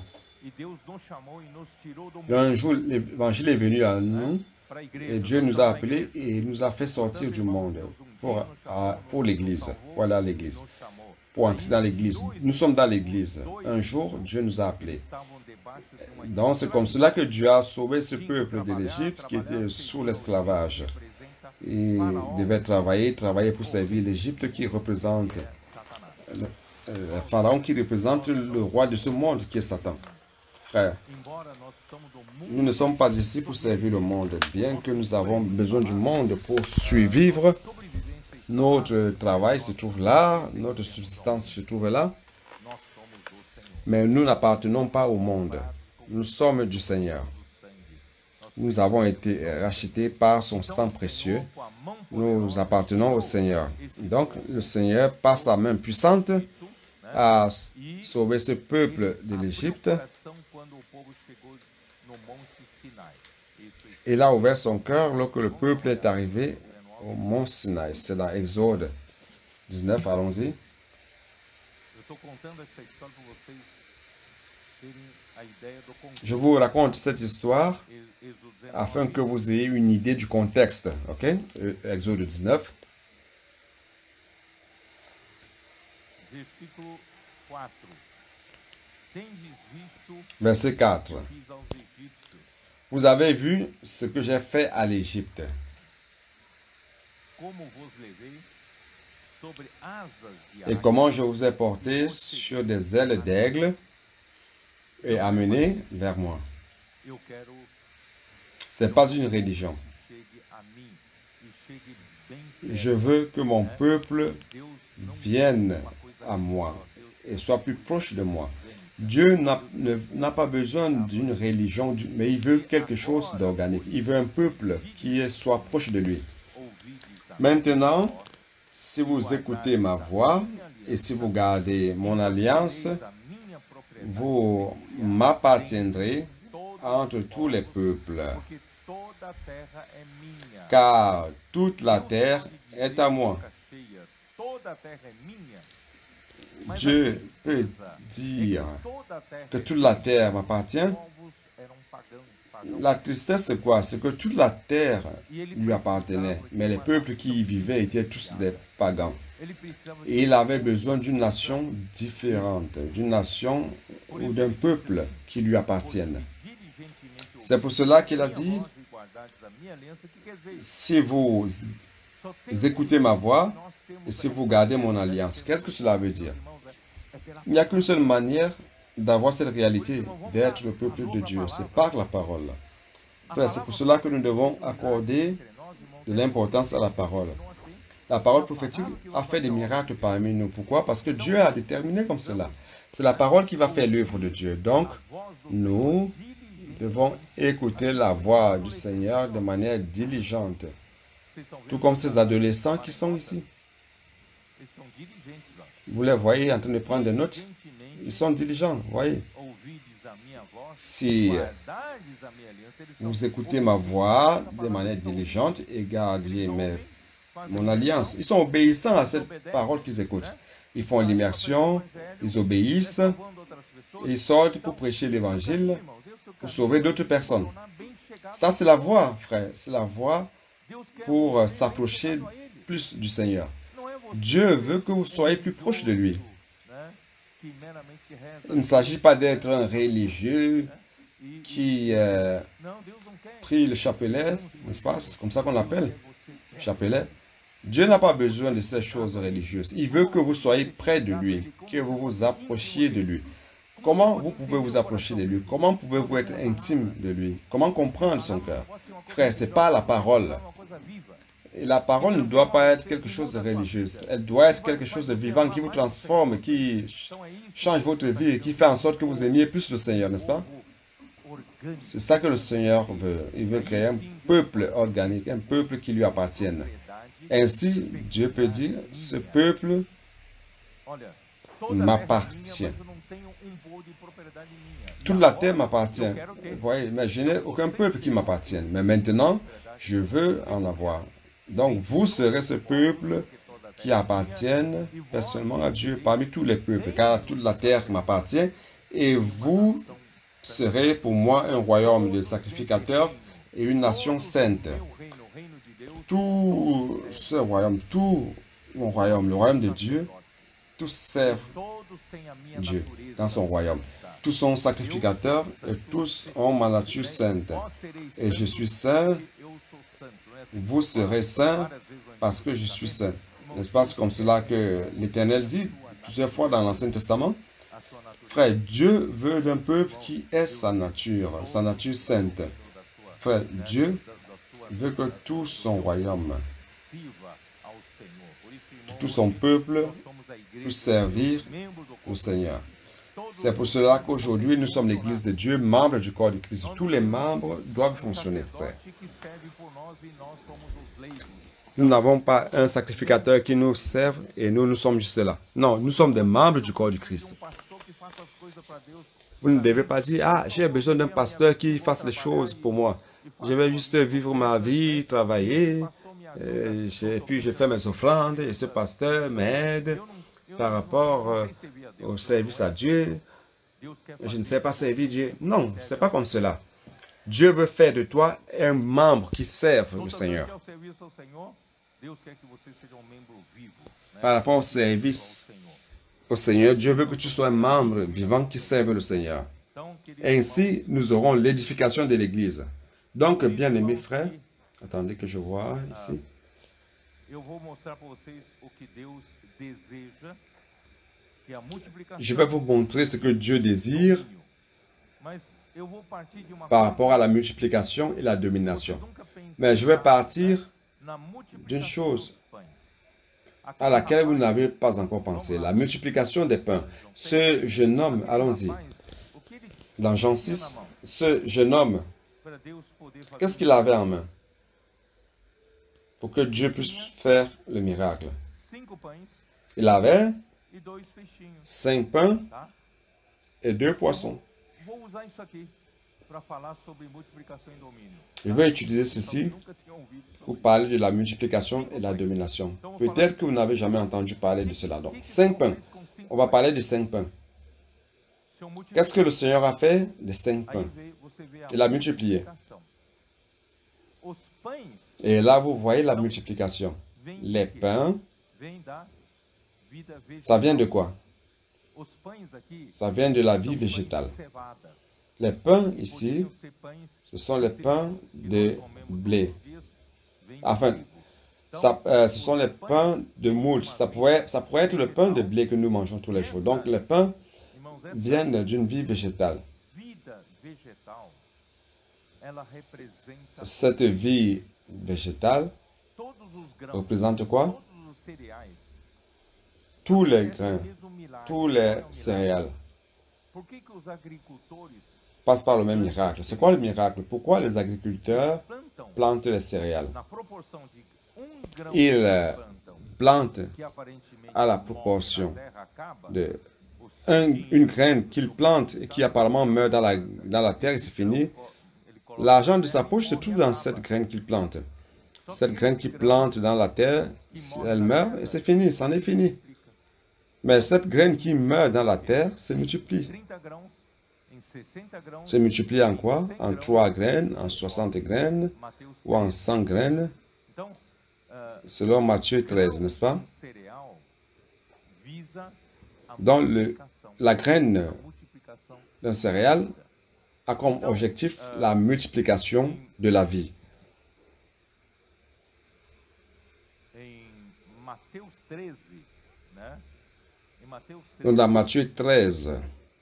S2: Et un jour, l'Évangile est venu à nous, et Dieu nous a appelés et nous a fait sortir du monde pour l'Église. Voilà l'Église. Pour entrer dans l'Église. Nous sommes dans l'Église. Un jour, Dieu nous a appelés. Donc, c'est comme cela que Dieu a sauvé ce peuple de l'Égypte qui était sous l'esclavage. Il devait travailler pour servir l'Égypte qui représente le Pharaon, qui représente le roi de ce monde qui est Satan. Frère, nous ne sommes pas ici pour servir le monde, bien que nous avons besoin du monde pour survivre. Notre travail se trouve là, notre subsistance se trouve là, mais nous n'appartenons pas au monde. Nous sommes du Seigneur. Nous avons été rachetés par son sang précieux. Nous appartenons au Seigneur. Donc, le Seigneur, par sa main puissante, a sauvé ce peuple de l'Égypte. Il a ouvert son cœur lorsque le peuple est arrivé au mont Sinaï. C'est dans Exode 19, allons-y. Je vous raconte cette histoire afin que vous ayez une idée du contexte. Ok? Exode 19. Verset 4. Vous avez vu ce que j'ai fait à l'Égypte. Et comment je vous ai porté sur des ailes d'aigle et amené vers moi. Ce n'est pas une religion. Je veux que mon peuple vienne à moi et soit plus proche de moi. Dieu n'a pas besoin d'une religion, mais il veut quelque chose d'organique. Il veut un peuple qui soit proche de lui. Maintenant, si vous écoutez ma voix et si vous gardez mon alliance, vous m'appartiendrez entre tous les peuples, car toute la terre est à moi. Dieu peut dire que toute la terre m'appartient. La tristesse, c'est quoi? C'est que toute la terre lui appartenait, mais les peuples qui y vivaient étaient tous des pagans. Et il avait besoin d'une nation différente, d'une nation ou d'un peuple qui lui appartienne. C'est pour cela qu'il a dit, si vous écoutez ma voix et si vous gardez mon alliance, qu'est-ce que cela veut dire? Il n'y a qu'une seule manière d'avoir cette réalité, d'être le peuple de Dieu, c'est par la parole. C'est pour cela que nous devons accorder de l'importance à la parole. La parole prophétique a fait des miracles parmi nous. Pourquoi? Parce que Dieu a déterminé comme cela. C'est la parole qui va faire l'œuvre de Dieu. Donc, nous devons écouter la voix du Seigneur de manière diligente. Tout comme ces adolescents qui sont ici. Vous les voyez en train de prendre des notes? Ils sont diligents, voyez. Si vous écoutez ma voix de manière diligente et gardez mon alliance, ils sont obéissants à cette parole qu'ils écoutent. Ils font l'immersion, ils obéissent, ils sortent pour prêcher l'évangile, pour sauver d'autres personnes. Ça, c'est la voie, frère. C'est la voie pour s'approcher plus du Seigneur. Dieu veut que vous soyez plus proche de lui. Il ne s'agit pas d'être un religieux qui prie le chapelet, n'est-ce pas? C'est comme ça qu'on l'appelle, chapelet. Dieu n'a pas besoin de ces choses religieuses. Il veut que vous soyez près de lui, que vous vous approchiez de lui. Comment vous pouvez vous approcher de lui? Comment pouvez-vous être intime de lui? Comment comprendre son cœur? Frère, ce n'est pas la parole. Et la parole ne doit pas être quelque chose de religieux. Elle doit être quelque chose de vivant qui vous transforme, qui change votre vie, qui fait en sorte que vous aimiez plus le Seigneur, n'est-ce pas? C'est ça que le Seigneur veut. Il veut créer un peuple organique, un peuple qui lui appartienne. Ainsi, Dieu peut dire, ce peuple m'appartient. Toute la terre m'appartient. Vous voyez, mais je n'ai aucun peuple qui m'appartienne. Mais maintenant, je veux en avoir. Donc, vous serez ce peuple qui appartienne personnellement à Dieu parmi tous les peuples, car toute la terre m'appartient, et vous serez pour moi un royaume de sacrificateurs et une nation sainte. Tout ce royaume, tout mon royaume, le royaume de Dieu, tous servent Dieu dans son royaume. Tous sont sacrificateurs et tous ont ma nature sainte. Et je suis saint. Vous serez saints parce que je suis saint. N'est-ce pas? C'est comme cela que l'Éternel dit plusieurs fois dans l'Ancien Testament. Frère, Dieu veut d'un peuple qui est sa nature sainte. Frère, Dieu veut que tout son royaume, tout son peuple puisse servir au Seigneur. C'est pour cela qu'aujourd'hui, nous sommes l'Église de Dieu, membres du corps de Christ. Tous les membres doivent fonctionner, frère. Nous n'avons pas un sacrificateur qui nous serve et nous sommes juste là. Non, nous sommes des membres du corps du Christ. Vous ne devez pas dire, ah, j'ai besoin d'un pasteur qui fasse les choses pour moi. Je vais juste vivre ma vie, travailler, et puis je fais mes offrandes et ce pasteur m'aide par rapport au service à Dieu. Je ne sais pas servir Dieu. Non, ce n'est pas comme cela. Dieu veut faire de toi un membre qui serve le Seigneur. Par rapport au service au Seigneur, Dieu veut que tu sois un membre vivant qui serve le Seigneur. Ainsi, nous aurons l'édification de l'Église. Donc, bien-aimés frères, attendez que je vois ici. Je vais vous montrer ce que Dieu désire par rapport à la multiplication et la domination. Mais je vais partir d'une chose à laquelle vous n'avez pas encore pensé, la multiplication des pains. Ce jeune homme, allons-y, dans Jean 6, ce jeune homme, qu'est-ce qu'il avait en main pour que Dieu puisse faire le miracle? Il avait 5 pains et 2 poissons. Je vais utiliser ceci pour parler de la multiplication et de la domination. Peut-être que vous n'avez jamais entendu parler de cela. Donc, 5 pains. On va parler de 5 pains. Qu'est-ce que le Seigneur a fait des 5 pains? Il a multiplié. Et là, vous voyez la multiplication. Les pains, ça vient de quoi? Ça vient de la vie végétale. Les pains ici, ce sont les pains de blé. Enfin, ce sont les pains de moule. Ça pourrait être le pain de blé que nous mangeons tous les jours. Donc, les pains viennent d'une vie végétale. Cette vie végétale représente quoi? Tous les grains, tous les céréales passent par le même miracle. C'est quoi le miracle? Pourquoi les agriculteurs plantent les céréales? Ils plantent à la proportion de une graine qu'ils plantent et qui apparemment meurt dans la terre et c'est fini. L'argent de sa poche se trouve dans cette graine qu'il plante. Cette graine qu'il plante dans la terre, elle meurt et c'est fini, c'en est fini. Mais cette graine qui meurt dans la terre se multiplie. Se multiplie en quoi? En 3 graines, en 60 graines ou en 100 graines, selon Matthieu 13, n'est-ce pas? Donc, la graine d'un céréal a comme objectif la multiplication de la vie. Donc, dans Matthieu 13,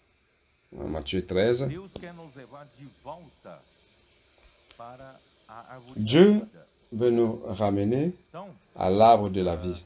S2: Dieu veut nous ramener à l'arbre de la vie.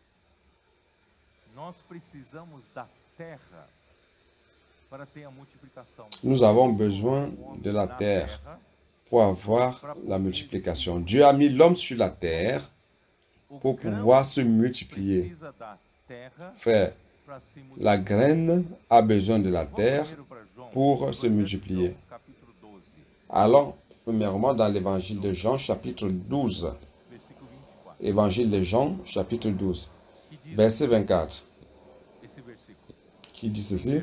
S2: Nous avons besoin de la terre pour avoir la multiplication. Dieu a mis l'homme sur la terre pour pouvoir se multiplier. Frère, la graine a besoin de la terre pour se multiplier. Allons premièrement dans l'évangile de Jean, chapitre 12. Évangile de Jean, chapitre 12, verset 24. Qui dit ceci?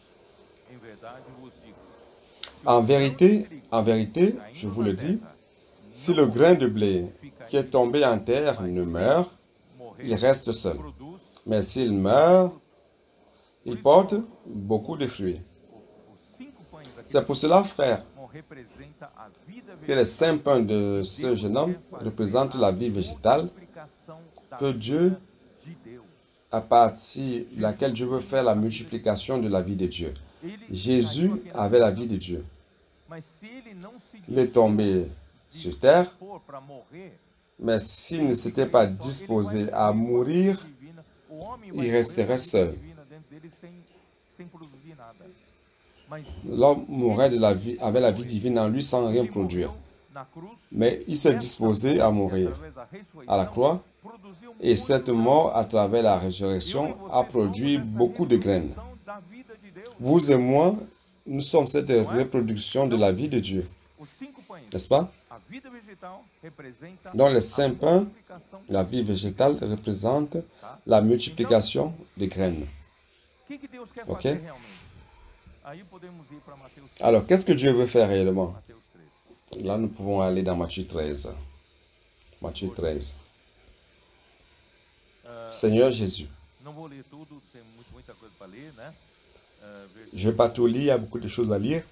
S2: En vérité, je vous le dis, si le grain de blé qui est tombé en terre ne meurt, il reste seul. Mais s'il meurt, il porte beaucoup de fruits. C'est pour cela, frère, que les 5 pains de ce jeune homme représentent la vie végétale que Dieu, à partir de laquelle Dieu veut faire la multiplication de la vie de Dieu. Jésus avait la vie de Dieu. Il est tombé sur terre, mais s'il ne s'était pas disposé à mourir, il resterait seul. L'homme mourrait de la vie, avait la vie divine en lui sans rien produire. Mais il s'est disposé à mourir à la croix, et cette mort, à travers la résurrection, a produit beaucoup de graines. Vous et moi, nous sommes cette reproduction de la vie de Dieu, n'est-ce pas? Dans les 5 pains, la vie végétale représente la multiplication des graines. Ok? Alors, qu'est-ce que Dieu veut faire réellement? Là, nous pouvons aller dans Matthieu 13. Matthieu 13. Seigneur Jésus. Je ne vais pas tout lire, il y a beaucoup de choses à lire.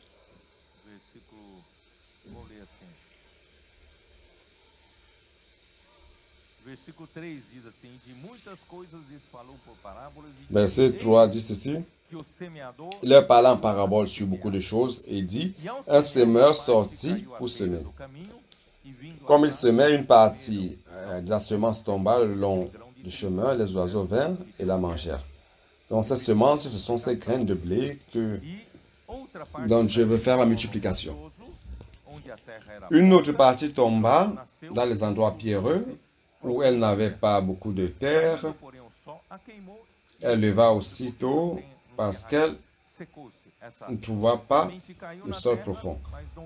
S2: Verset 3 dit ceci. Il leur parla en parabole sur beaucoup de choses et dit, un semeur sortit pour semer. Comme il semait, une partie de la semence tomba le long du chemin, les oiseaux vinrent et la mangèrent. Donc cette semence, ce sont ces graines de blé dont Dieu veut faire la multiplication. Une autre partie tomba dans les endroits pierreux où elle n'avait pas beaucoup de terre. Elle leva aussitôt parce qu'elle ne trouva pas le sol profond.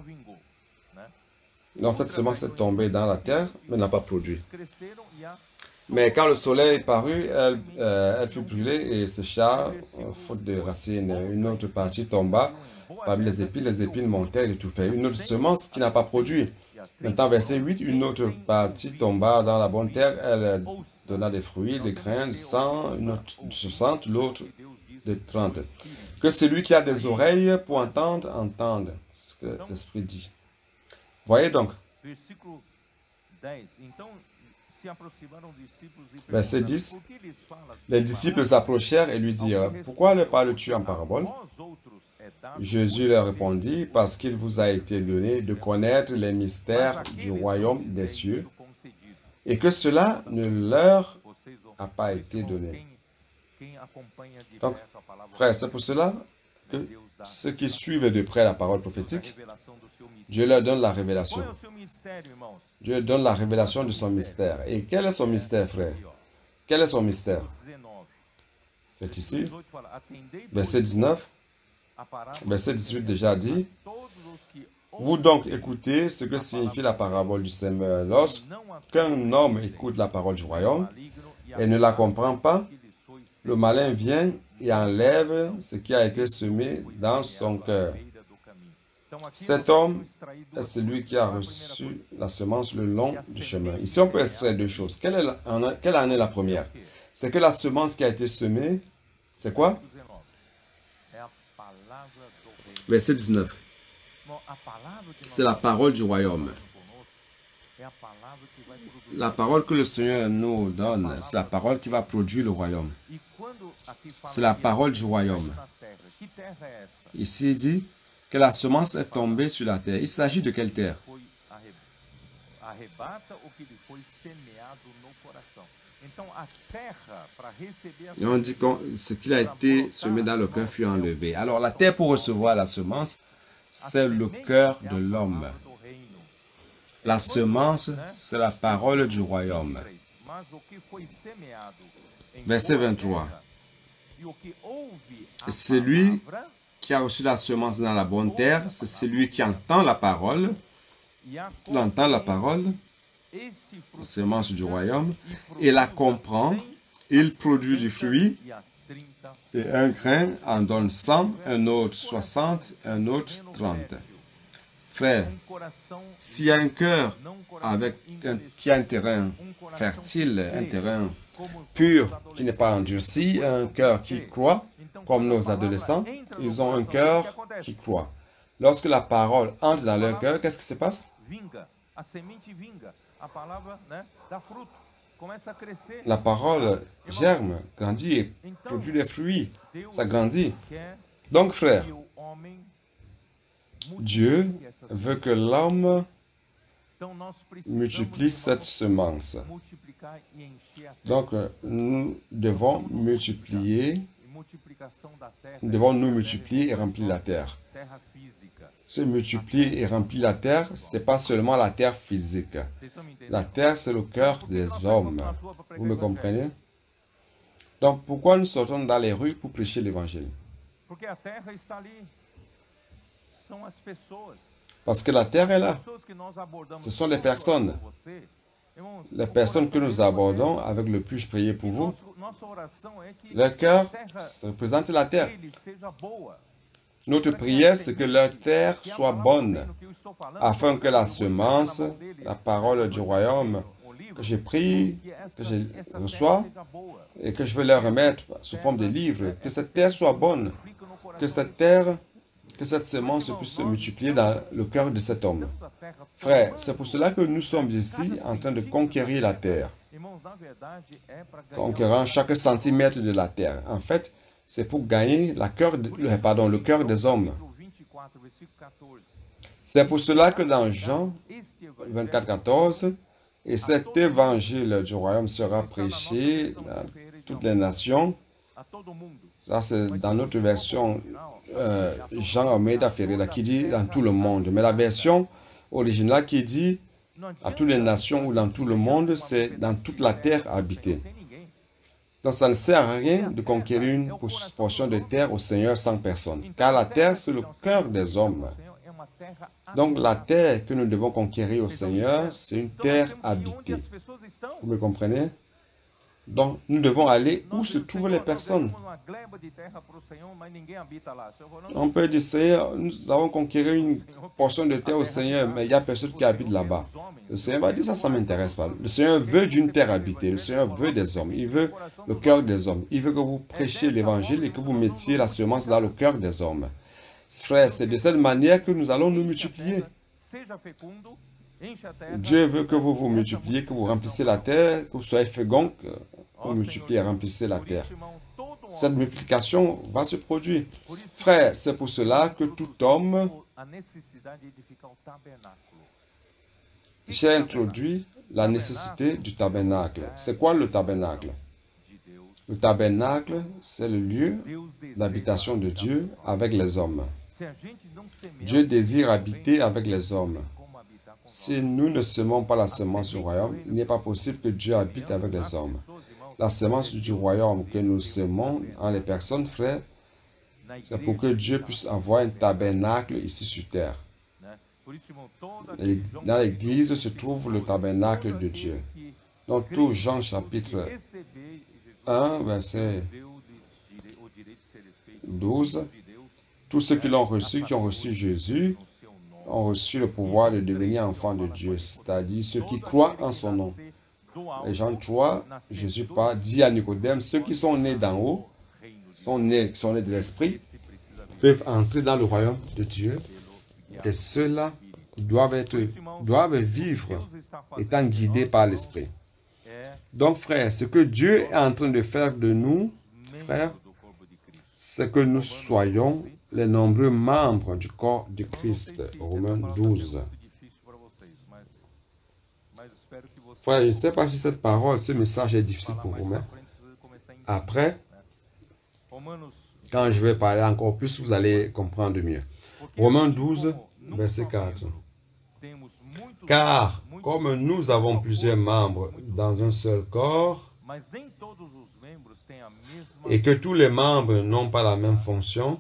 S2: Donc cette semence est tombée dans la terre, mais n'a pas produit. Mais quand le soleil parut, elle fut brûlée et sécha, faute de racines. Une autre partie tomba parmi les épines montèrent et étouffaient. Une autre semence qui n'a pas produit. Maintenant, verset 8, une autre partie tomba dans la bonne terre, elle donna des fruits, des grains, de 100, une autre de 60, l'autre de 30. Que celui qui a des oreilles pour entendre, entende ce que l'Esprit dit. Voyez donc. Verset 10. Les disciples s'approchèrent et lui dirent, « Pourquoi leur parles-tu en parabole ?» Jésus leur répondit, « Parce qu'il vous a été donné de connaître les mystères du royaume des cieux, et que cela ne leur a pas été donné. » Donc, frère, c'est pour cela que ceux qui suivent de près la parole prophétique, Dieu leur donne la révélation. Dieu donne la révélation de son mystère. Et quel est son mystère, frère? Quel est son mystère? C'est ici. Verset 19. Verset 18 déjà dit. Vous donc écoutez ce que signifie la parabole du semeur. Lorsqu'un homme écoute la parole du royaume et ne la comprend pas, le malin vient et enlève ce qui a été semé dans son cœur. Cet homme est celui qui a reçu la semence le long du chemin. Ici, on peut extraire deux choses. Quelle en est la première? C'est que la semence qui a été semée, c'est quoi? Verset 19. C'est la parole du royaume. La parole que le Seigneur nous donne, c'est la parole qui va produire le royaume. C'est la parole du royaume. Ici, il dit que la semence est tombée sur la terre. Il s'agit de quelle terre? Et on dit que ce qui a été semé dans le cœur fut enlevé. Alors la terre pour recevoir la semence, c'est le cœur de l'homme. La semence, c'est la parole du royaume. Verset 23. Et celui qui a reçu la semence dans la bonne terre, c'est celui qui entend la parole. Il entend la parole, la semence du royaume, et la comprend. Il produit du fruit, et un grain en donne 100, un autre 60, un autre 30. Frère, s'il y a un cœur qui a un terrain fertile, un terrain pur, qui n'est pas endurci, un cœur qui croit, comme nos adolescents, ils ont un cœur qui croit. Lorsque la parole entre dans leur cœur, qu'est-ce qui se passe? La parole germe, grandit et produit des fruits. Ça grandit. Donc, frère, Dieu veut que l'homme multiplie cette semence. Donc, nous devons multiplier Nous devons nous multiplier et remplir la terre. Se multiplier et remplir la terre, ce n'est pas seulement la terre physique. La terre, c'est le cœur des hommes. Vous me comprenez? Donc, pourquoi nous sortons dans les rues pour prêcher l'évangile? Parce que la terre est là. Ce sont les personnes. Les personnes que nous abordons avec le puis-je prier pour vous, leur cœur représente la terre. Notre prière, c'est que leur terre soit bonne, afin que la semence, la parole du royaume, que j'ai pris, que je reçois, et que je veux leur remettre sous forme de livres, que cette terre soit bonne, que cette terre, que cette semence puisse se multiplier dans le cœur de cet homme. Frère, c'est pour cela que nous sommes ici en train de conquérir la terre, conquérant chaque centimètre de la terre. En fait, c'est pour gagner le cœur des hommes. C'est pour cela que dans Jean 24, 14, et cet évangile du royaume sera prêché dans toutes les nations. Ça, c'est dans notre version Jean Almeida Ferreira qui dit dans tout le monde. Mais la version originale qui dit à toutes les nations ou dans tout le monde, c'est dans toute la terre habitée. Donc ça ne sert à rien de conquérir une portion de terre au Seigneur sans personne. Car la terre, c'est le cœur des hommes. Donc la terre que nous devons conquérir au Seigneur, c'est une terre habitée. Vous me comprenez? Donc nous devons aller où se trouvent les personnes. On peut dire, Seigneur, nous avons conquéri une portion de terre au Seigneur, mais il n'y a personne qui habite là-bas. Le Seigneur va dire, ça ne m'intéresse pas. Le Seigneur veut d'une terre habitée. Le Seigneur veut des hommes. Il veut le cœur des hommes. Il veut que vous prêchiez l'évangile et que vous mettiez la semence dans le cœur des hommes. Frères, c'est de cette manière que nous allons nous multiplier. Dieu veut que vous vous multipliez, que vous remplissiez la terre, que vous soyez féconds, que vous multipliez et remplissez la terre. Cette multiplication va se produire. Frère, c'est pour cela que tout homme... J'ai introduit la nécessité du tabernacle. C'est quoi le tabernacle? Le tabernacle, c'est le lieu d'habitation de Dieu avec les hommes. Dieu désire habiter avec les hommes. Si nous ne semons pas la semence du royaume, il n'est pas possible que Dieu habite avec les hommes. La semence du royaume que nous semons en les personnes, frères, c'est pour que Dieu puisse avoir un tabernacle ici sur terre. Et dans l'Église se trouve le tabernacle de Dieu. Donc tout Jean chapitre 1, verset 12, tous ceux qui l'ont reçu, qui ont reçu Jésus, ont reçu le pouvoir de devenir enfants de Dieu, c'est-à-dire ceux qui croient en son nom. Et Jean 3, Jésus dit à Nicodème, ceux qui sont nés d'en haut, qui sont nés de l'Esprit, peuvent entrer dans le royaume de Dieu. Et ceux-là doivent vivre étant guidés par l'Esprit. Donc, frères, ce que Dieu est en train de faire de nous, frères, c'est que nous soyons les nombreux membres du corps de Christ. Romains 12. Frère, je ne sais pas si cette parole, ce message est difficile pour vous, mais après, quand je vais parler encore plus, vous allez comprendre mieux. Romains 12, verset 4. Car, comme nous avons plusieurs membres dans un seul corps, et que tous les membres n'ont pas la même fonction,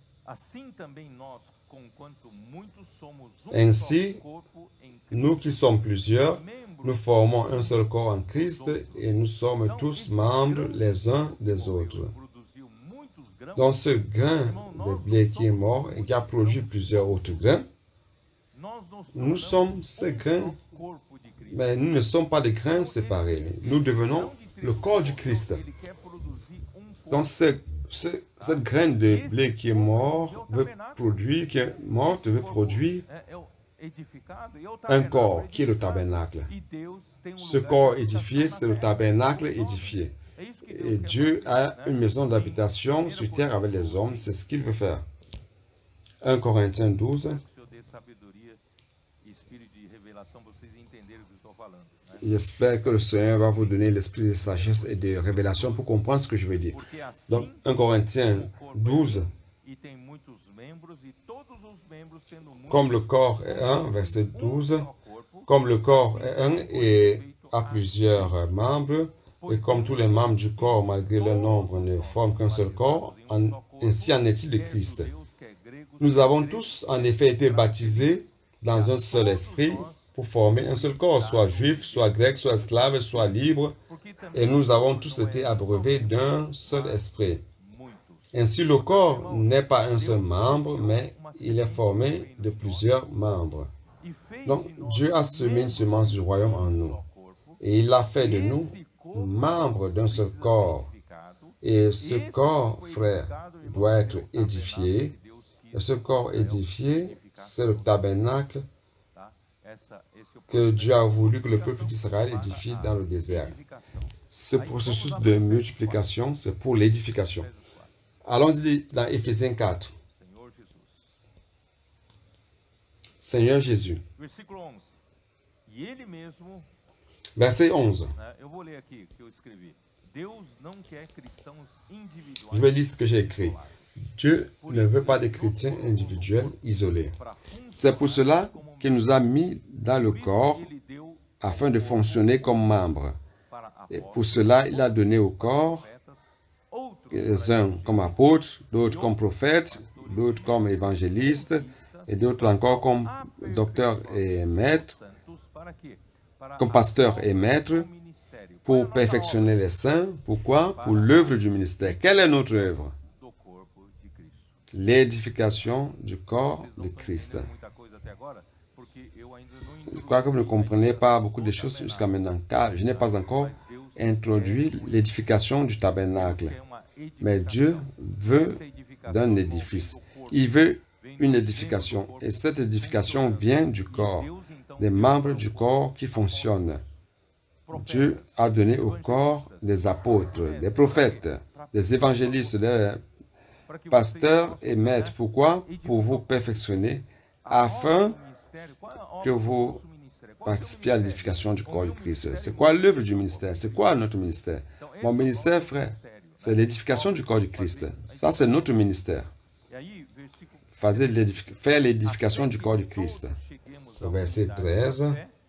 S2: ainsi, nous qui sommes plusieurs, nous formons un seul corps en Christ et nous sommes tous membres les uns des autres. Dans ce grain de blé qui est mort et qui a produit plusieurs autres grains, nous sommes ces grains, mais nous ne sommes pas des grains séparés. Nous devenons le corps du Christ. Dans cette graine de blé qui est mort veut produire un corps qui est le tabernacle. Ce corps édifié, c'est le tabernacle édifié. Et Dieu a une maison d'habitation sur terre avec les hommes, c'est ce qu'il veut faire. 1 Corinthiens 12. J'espère que le Seigneur va vous donner l'esprit de sagesse et de révélation pour comprendre ce que je veux dire. Donc, 1 Corinthiens 12, comme le corps est un, verset 12, comme le corps est un et a plusieurs membres, et comme tous les membres du corps, malgré leur nombre, ne forment qu'un seul corps, ainsi en est-il de Christ. Nous avons tous, en effet, été baptisés dans un seul esprit pour former un seul corps, soit juif, soit grec, soit esclave, soit libre, et nous avons tous été abreuvés d'un seul esprit. Ainsi, le corps n'est pas un seul membre, mais il est formé de plusieurs membres. Donc, Dieu a semé une semence du royaume en nous, et il a fait de nous membres d'un seul corps. Et ce corps, frère, doit être édifié. Et ce corps édifié, c'est le tabernacle que Dieu a voulu que le peuple d'Israël édifie dans le désert. Ce processus de multiplication, c'est pour l'édification. Allons-y dans Éphésiens 4. Seigneur Jésus. Verset 11. Je vais lire ce que j'ai écrit. Dieu ne veut pas des chrétiens individuels isolés. C'est pour cela qu'il nous a mis dans le corps afin de fonctionner comme membres. Et pour cela, il a donné au corps les uns comme apôtres, d'autres comme prophètes, d'autres comme évangélistes, et d'autres encore comme docteurs et maîtres, comme pasteurs et maîtres, pour perfectionner les saints. Pourquoi? Pour l'œuvre du ministère. Quelle est notre œuvre? L'édification du corps de Christ. Je crois que vous ne comprenez pas beaucoup de choses jusqu'à maintenant, car je n'ai pas encore introduit l'édification du tabernacle. Mais Dieu veut d'un édifice. Il veut une édification. Et cette édification vient du corps, des membres du corps qui fonctionnent. Dieu a donné au corps des apôtres, des prophètes, des évangélistes, des pasteurs et maîtres. Pourquoi? Pour vous perfectionner, afin que vous participiez à l'édification du corps de Christ. C'est quoi l'œuvre du ministère? C'est quoi notre ministère? Mon ministère, frère, c'est l'édification du corps de Christ. Ça, c'est notre ministère. Faire l'édification du corps de Christ. Au verset 13.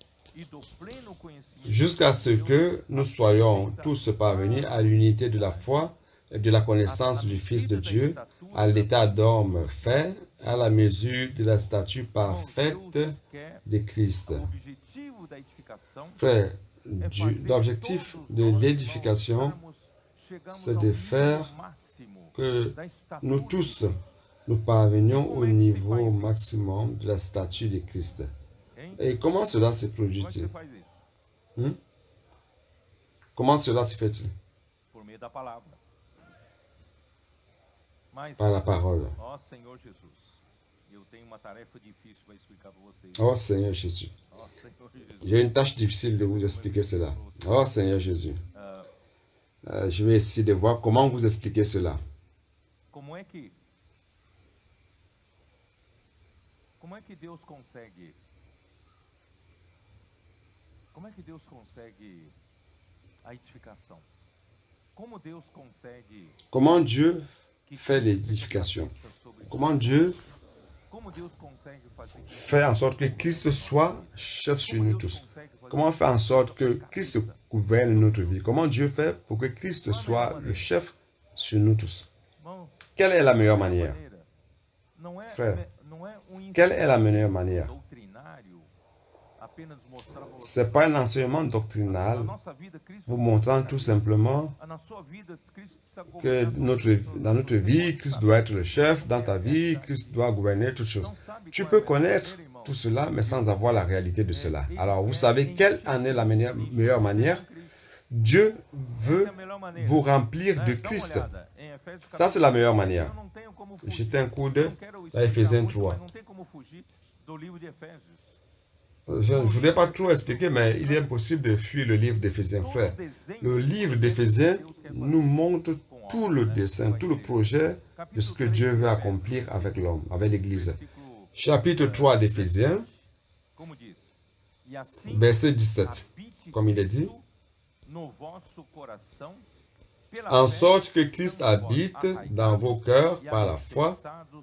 S2: Jusqu'à ce que nous soyons tous parvenus à l'unité de la foi et de la connaissance du Fils de Dieu, à l'état d'homme fait, à la mesure de la stature parfaite de Christ. Frère, l'objectif de l'édification, c'est de faire que nous tous, nous parvenions au niveau maximum de la stature de Christ. Et comment cela se produit-il? Comment cela se fait-il? Par la parole. Oh Seigneur Jésus. J'ai une tâche difficile de vous expliquer cela. Oh Seigneur Jésus. Je vais essayer de voir comment vous expliquer cela.
S1: Como é que Deus consegue a edificação?
S2: Comment Dieu fait l'édification? Comment Dieu fait en sorte que Christ soit chef sur nous tous? Comment faire en sorte que Christ gouverne notre vie? Comment Dieu fait pour que Christ soit le chef sur nous tous? Quelle est la meilleure manière? Frère, quelle est la meilleure manière? Ce n'est pas un enseignement doctrinal vous montrant tout simplement que dans notre vie, Christ doit être le chef. Dans ta vie, Christ doit gouverner toutes choses. Tu peux connaître tout cela, mais sans avoir la réalité de cela. Alors, vous savez quelle en est la meilleure manière? Dieu veut vous remplir de Christ. Ça, c'est la meilleure manière. Jetez un coup d'œil à Éphésiens 3. Je ne voulais pas trop expliquer, mais il est impossible de fuir le livre d'Éphésiens, frère. Le livre d'Éphésiens nous montre tout le dessin, tout le projet de ce que Dieu veut accomplir avec l'homme, avec l'Église. Chapitre 3 d'Éphésiens, Verset 17, comme il est dit, en sorte que Christ habite dans vos cœurs par la foi,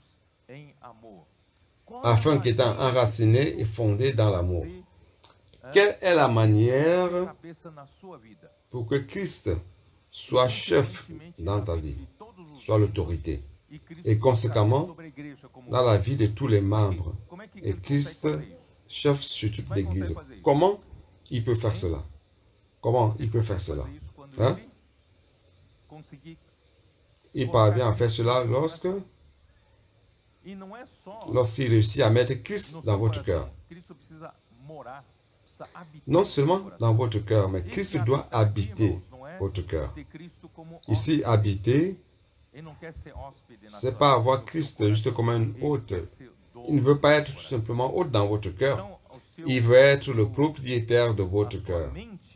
S2: afin qu'étant enraciné et fondé dans l'amour. Quelle est la manière pour que Christ soit chef dans ta vie, soit l'autorité, et conséquemment dans la vie de tous les membres, et Christ chef sur toute l'Église? Comment il peut faire cela? Comment il peut faire cela? Hein? Il parvient à faire cela lorsqu'il réussit à mettre Christ dans votre cœur. Non seulement dans votre cœur, mais Christ doit habiter votre cœur. Ici, habiter, ce n'est pas avoir Christ juste comme un hôte. Il ne veut pas être tout simplement hôte dans votre cœur. Il veut être le propriétaire de votre cœur.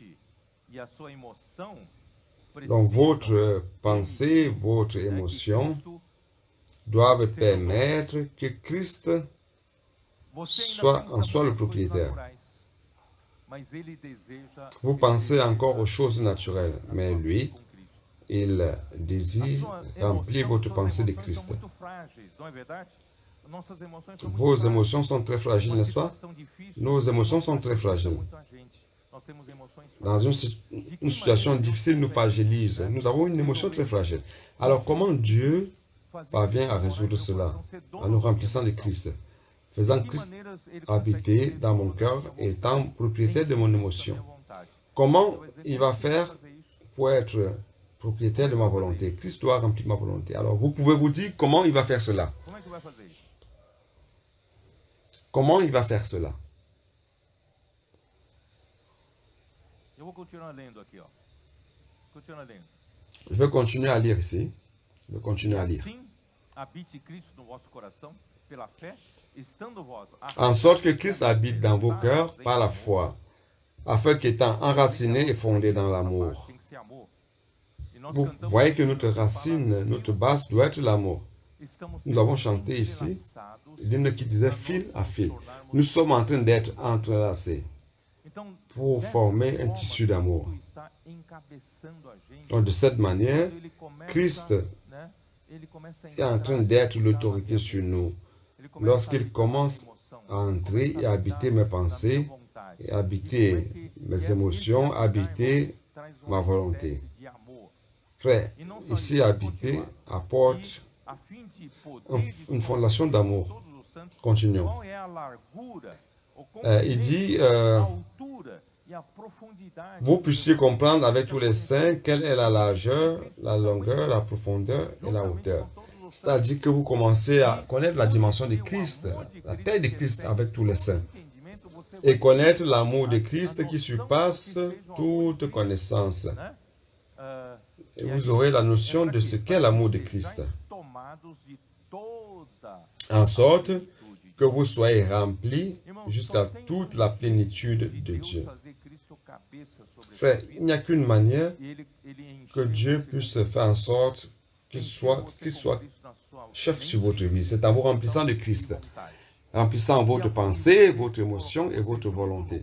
S2: Donc, votre pensée, votre émotion doivent permettre que Christ en soit le propriétaire. Vous pensez encore aux choses naturelles, mais lui, il désire remplir votre pensée de Christ. Vos émotions sont très fragiles, n'est-ce pas? Nos émotions sont très fragiles. Dans une situation difficile nous fragilise. Nous avons une émotion très fragile. Alors comment Dieu parvient à résoudre cela? En nous remplissant de Christ. Faisant Christ habiter dans mon cœur et étant propriétaire de mon émotion. Comment il va faire pour être propriétaire de ma volonté? Christ doit remplir ma volonté. Alors vous pouvez vous dire comment il va faire cela. Comment il va faire cela? Je vais continuer à lire ici. Je vais continuer à lire. En sorte que Christ habite dans vos cœurs par la foi, afin qu'étant enraciné et fondé dans l'amour. Vous voyez que notre racine, notre base doit être l'amour. Nous avons chanté ici l'hymne qui disait fil à fil. Nous sommes en train d'être entrelacés pour former un tissu d'amour. Donc de cette manière, Christ est en train d'être l'autorité sur nous. Lorsqu'il commence à entrer et à habiter mes pensées, et habiter mes émotions, habiter ma volonté. Frère, ici habiter apporte une fondation d'amour. Continuons. Il dit, vous puissiez comprendre avec tous les saints quelle est la largeur, la longueur, la profondeur et la hauteur. C'est-à-dire que vous commencez à connaître la dimension de Christ, la taille de Christ avec tous les saints. Et connaître l'amour de Christ qui surpasse toute connaissance. Et vous aurez la notion de ce qu'est l'amour de Christ. En sorte que vous soyez remplis jusqu'à toute la plénitude de Dieu. Frère, il n'y a qu'une manière que Dieu puisse faire en sorte qu'il soit chef sur votre vie. C'est en vous remplissant de Christ. Remplissant votre pensée, votre émotion et votre volonté.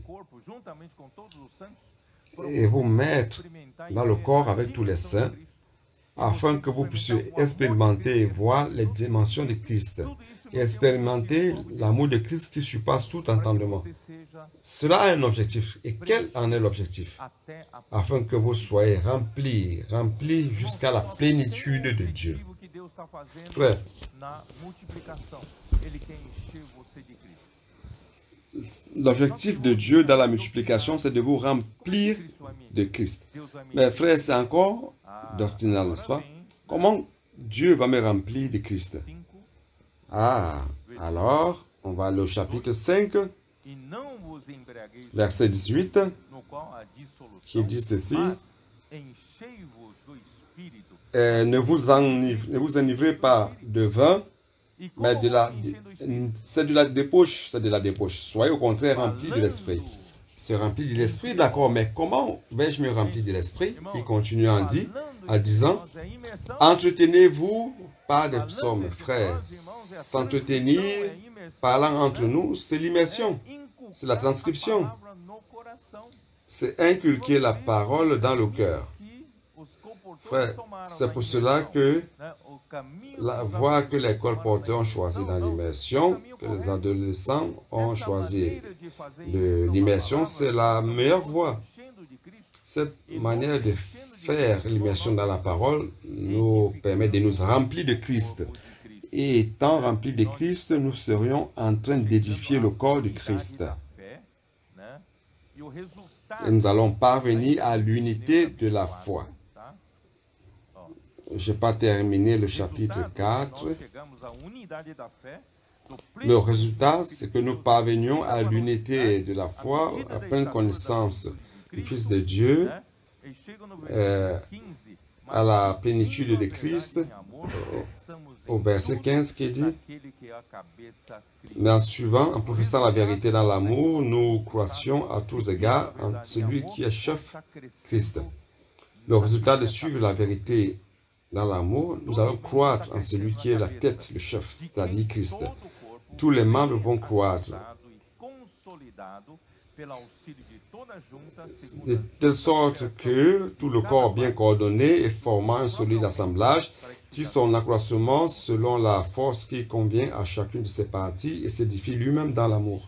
S2: Et vous mettre dans le corps avec tous les saints, afin que vous puissiez expérimenter et voir les dimensions de Christ. Et expérimenter l'amour de Christ qui surpasse tout entendement. Cela a un objectif. Et quel en est l'objectif? Afin que vous soyez remplis jusqu'à la plénitude de Dieu. Frère, l'objectif de Dieu dans la multiplication, c'est de vous remplir de Christ. Mais frère, c'est encore doctrinal, n'est-ce pas? Comment Dieu va me remplir de Christ? Ah, alors, on va aller au chapitre 5, verset 18, qui dit ceci. Ne vous enivrez pas de vin, mais c'est de la débauche, Soyez au contraire remplis de l'esprit. Se remplir de l'esprit, d'accord, mais comment vais-je me remplir de l'esprit? Il continue en disant, entretenez-vous par des psaumes, frères. S'entretenir, parlant entre nous, c'est l'immersion, c'est la transcription. c'est inculquer la parole dans le cœur. Frère, c'est pour cela que la voie que les colporteurs ont choisie dans l'immersion, que les adolescents ont choisi de l'immersion, c'est la meilleure voie. Cette manière de faire l'immersion dans la parole nous permet de nous remplir de Christ. Et étant remplis de Christ, nous serions en train d'édifier le corps de Christ. Et nous allons parvenir à l'unité de la foi. Je n'ai pas terminé le chapitre 4. Le résultat, c'est que nous parvenions à l'unité de la foi, à pleine connaissance du Fils de Dieu, à la plénitude de Christ, au verset 15 qui dit, mais en suivant, en professant la vérité dans l'amour, nous croissions à tous égards en celui qui est chef, Christ. Le résultat de suivre la vérité dans l'amour, nous allons croître en celui qui est la tête, le chef, c'est-à-dire Christ. Tous les membres vont croître. De telle sorte que tout le corps bien coordonné et formant un solide assemblage tire son accroissement selon la force qui convient à chacune de ses parties et s'édifie lui-même dans l'amour.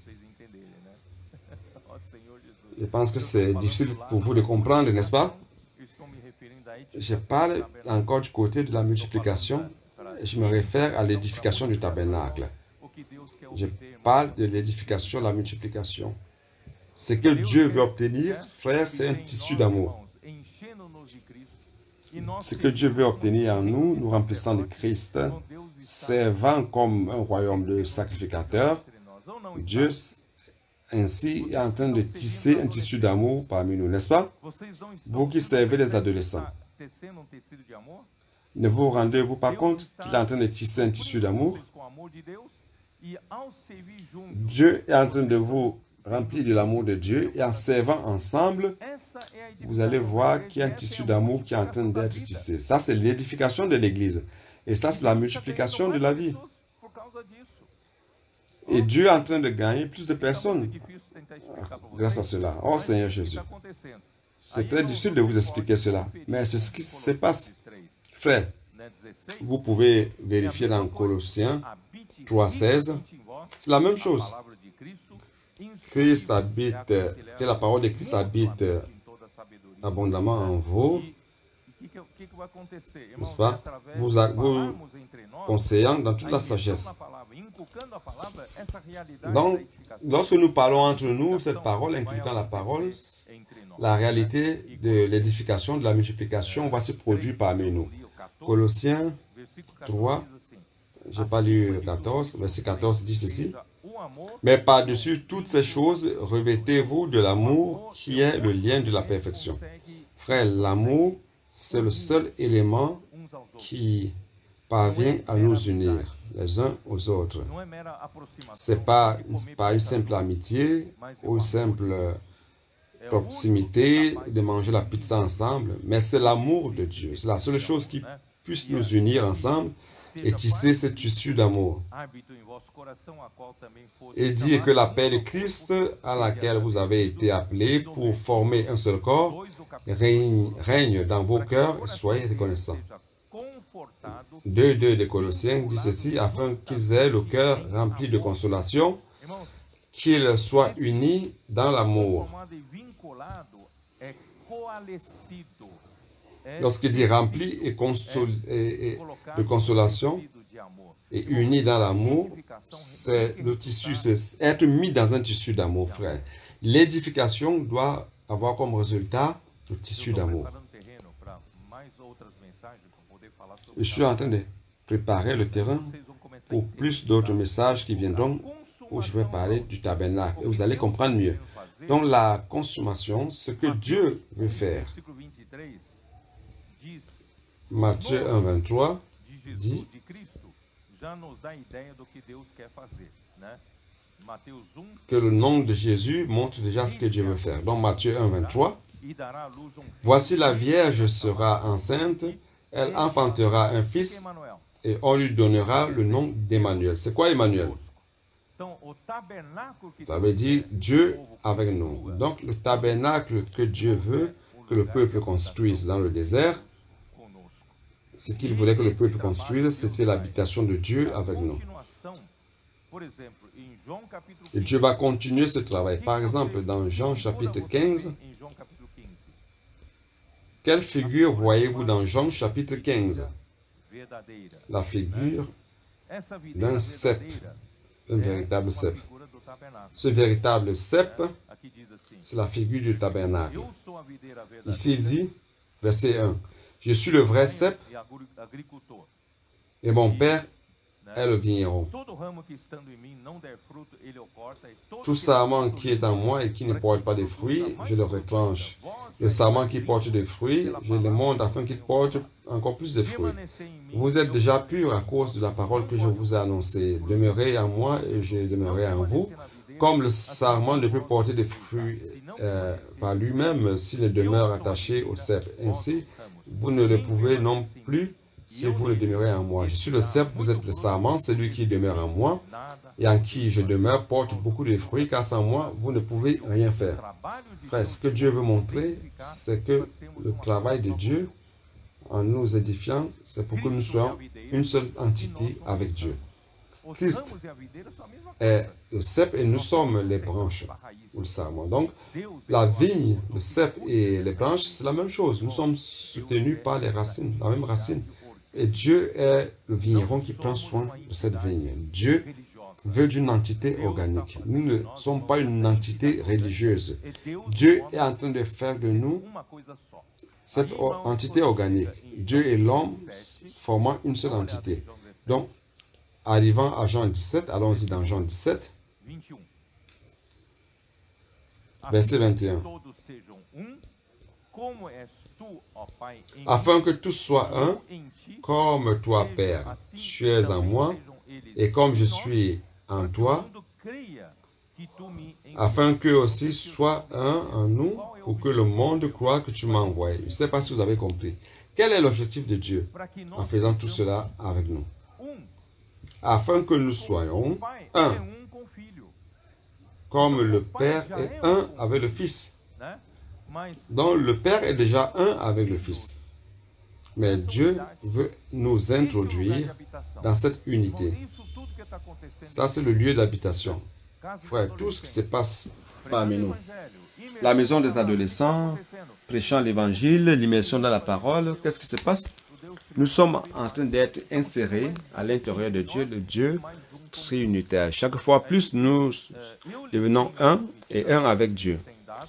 S2: Je pense que c'est difficile pour vous de comprendre, n'est-ce pas? Je parle encore du côté de la multiplication. Je me réfère à l'édification du tabernacle. Je parle de l'édification, la multiplication. Ce que Dieu veut obtenir, frère, c'est un tissu d'amour. Ce que Dieu veut obtenir en nous, nous remplissant de Christ, servant comme un royaume de sacrificateurs, Dieu ainsi est en train de tisser un tissu d'amour parmi nous, n'est-ce pas? Vous qui servez les adolescents, ne vous rendez-vous pas compte qu'il est en train de tisser un tissu d'amour? Dieu est en train de vous remplir de l'amour de Dieu et en servant ensemble, vous allez voir qu'il y a un tissu d'amour qui est en train d'être tissé. Ça, c'est l'édification de l'Église. Et ça, c'est la multiplication de la vie. Et Dieu est en train de gagner plus de personnes grâce à cela. Oh Seigneur Jésus. C'est très difficile de vous expliquer cela, mais c'est ce qui se passe. Frère, vous pouvez vérifier dans Colossiens 3,16. C'est la même chose. Christ habite, que la parole de Christ habite abondamment en vous, n'est-ce pas? Vous conseillant dans toute la sagesse. Donc, lorsque nous parlons entre nous, cette parole, inculquant la parole, la réalité de l'édification, de la multiplication va se produire parmi nous. Colossiens 3, je n'ai pas lu 14, verset 14 dit ceci. Mais par-dessus toutes ces choses, revêtez-vous de l'amour qui est le lien de la perfection. Frère, l'amour, c'est le seul élément qui parvient à nous unir les uns aux autres. Ce n'est pas une simple amitié ou une simple proximité de manger la pizza ensemble, mais c'est l'amour de Dieu. C'est la seule chose qui puisse nous unir ensemble et tisser ce tissu d'amour. Il dit que la paix de Christ, à laquelle vous avez été appelés pour former un seul corps, règne dans vos cœurs et soyez reconnaissants. 2:2 de Colossiens dit ceci, afin qu'ils aient le cœur rempli de consolation, qu'ils soient unis dans l'amour. Lorsqu'il dit rempli de consolation et unis dans l'amour, c'est le tissu, c'est être mis dans un tissu d'amour, frère. L'édification doit avoir comme résultat le tissu d'amour. Je suis en train de préparer le terrain pour plus d'autres messages qui viendront où je vais parler du tabernacle et vous allez comprendre mieux. Donc la consommation, ce que Dieu veut faire. Matthieu 1:23 dit que le nom de Jésus montre déjà ce que Dieu veut faire. Donc Matthieu 1:23, voici la Vierge sera enceinte, elle enfantera un fils et on lui donnera le nom d'Emmanuel. C'est quoi Emmanuel? Ça veut dire Dieu avec nous. Donc le tabernacle que Dieu veut que le peuple construise dans le désert, ce qu'il voulait que le peuple construise, c'était l'habitation de Dieu avec nous. Et Dieu va continuer ce travail. Par exemple, dans Jean chapitre 15, quelle figure voyez-vous dans Jean chapitre 15? La figure d'un cep, un véritable cep. Ce véritable cep, c'est la figure du tabernacle. Ici, il dit, verset 1, « Je suis le vrai cep et mon Père est le vigneron. Tout sarment qui est en moi et qui ne porte pas de fruits, je le retranche. Le sarment qui porte des fruits, je le monte afin qu'il porte encore plus de fruits. Vous êtes déjà purs à cause de la parole que je vous ai annoncée. Demeurez en moi et je demeurerai en vous. Comme le sarment ne peut porter des fruits par lui-même s'il ne demeure attaché au cep. Ainsi, vous ne le pouvez non plus si vous ne demeurez en moi. Je suis le cep, vous êtes le sarment, celui qui demeure en moi et en qui je demeure porte beaucoup de fruits, car sans moi, vous ne pouvez rien faire. Frère, ce que Dieu veut montrer, c'est que le travail de Dieu en nous édifiant, c'est pour que nous soyons une seule entité avec Dieu. Christ est le cep et nous sommes les branches ou le sarment. Donc, la vigne, le cep et les branches, c'est la même chose. Nous sommes soutenus par les racines, la même racine. Et Dieu est le vigneron qui prend soin de cette vigne. Dieu veut d'une entité organique. Nous ne sommes pas une entité religieuse. Dieu est en train de faire de nous cette entité organique. Dieu et l'homme formant une seule entité. Donc, arrivant à Jean 17, allons-y dans Jean 17, verset 21. Afin que tous soient un, comme toi, Père, tu es en moi, et comme je suis en toi, afin qu'eux aussi soient un en nous, pour que le monde croie que tu m'as envoyé. Je ne sais pas si vous avez compris. Quel est l'objectif de Dieu en faisant tout cela avec nous? Afin que nous soyons un, comme le Père est un avec le Fils. Donc le Père est déjà un avec le Fils. Mais Dieu veut nous introduire dans cette unité. Ça, c'est le lieu d'habitation. Frère, tout ce qui se passe parmi nous. La maison des adolescents, prêchant l'évangile, l'immersion dans la parole, qu'est-ce qui se passe? Nous sommes en train d'être insérés à l'intérieur de Dieu, le Dieu trinitaire. Chaque fois plus, nous devenons un et un avec Dieu.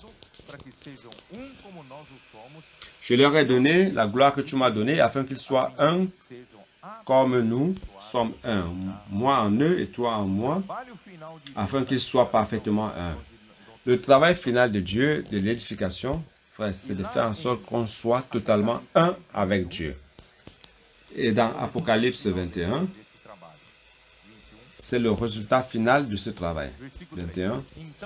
S2: Je leur ai donné la gloire que tu m'as donnée afin qu'ils soient un comme nous sommes un. Moi en eux et toi en moi, afin qu'ils soient parfaitement un. Le travail final de Dieu, de l'édification, frère, c'est de faire en sorte qu'on soit totalement un avec Dieu. Et dans Apocalypse 21, c'est le résultat final de ce travail. 21,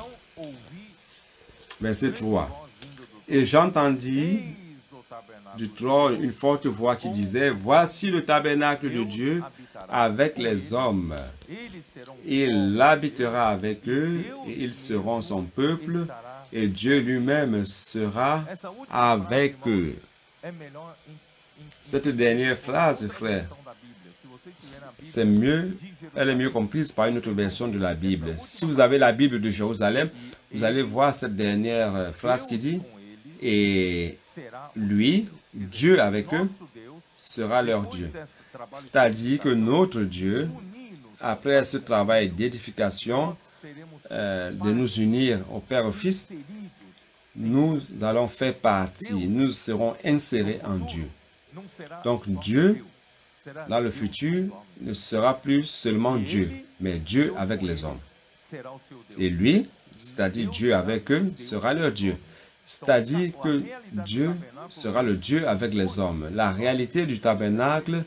S2: verset 3. Et j'entendis du trône une forte voix qui disait, « Voici le tabernacle de Dieu avec les hommes. Il habitera avec eux et ils seront son peuple et Dieu lui-même sera avec eux. » Cette dernière phrase, frère, c'est mieux, elle est mieux comprise par une autre version de la Bible. Si vous avez la Bible de Jérusalem, vous allez voir cette dernière phrase qui dit, « Et lui, Dieu avec eux, sera leur Dieu. » C'est-à-dire que notre Dieu, après ce travail d'édification, de nous unir au Père et au Fils, nous allons faire partie, nous serons insérés en Dieu. Donc Dieu, dans le futur, ne sera plus seulement Dieu, mais Dieu avec les hommes. Et lui, c'est-à-dire Dieu avec eux, sera leur Dieu. C'est-à-dire que Dieu sera le Dieu avec les hommes. La réalité du tabernacle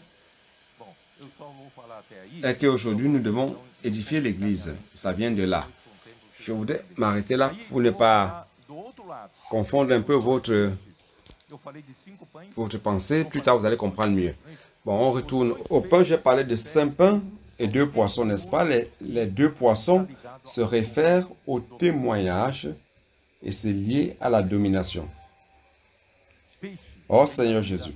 S2: est qu'aujourd'hui, nous devons édifier l'Église. Ça vient de là. Je voudrais m'arrêter là pour ne pas confondre un peu votre pensée. Plus tard, vous allez comprendre mieux. Bon, on retourne au pain. J'ai parlé de 5 pains et 2 poissons, n'est-ce pas? Les 2 poissons se réfèrent au témoignage et c'est lié à la domination. Oh Seigneur Jésus,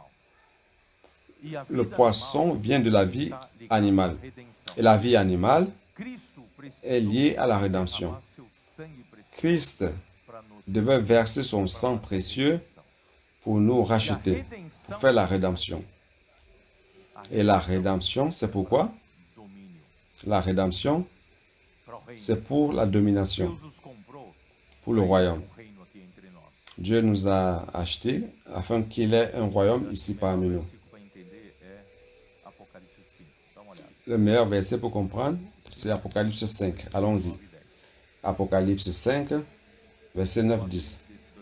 S2: le poisson vient de la vie animale. Et la vie animale est liée à la rédemption. Christ devait verser son sang précieux pour nous racheter, pour faire la rédemption. Et la rédemption, c'est pourquoi? La rédemption, c'est pour la domination, pour le royaume. Dieu nous a achetés afin qu'il ait un royaume ici parmi nous. Le meilleur verset pour comprendre, c'est Apocalypse 5. Allons-y. Apocalypse 5, verset 9-10.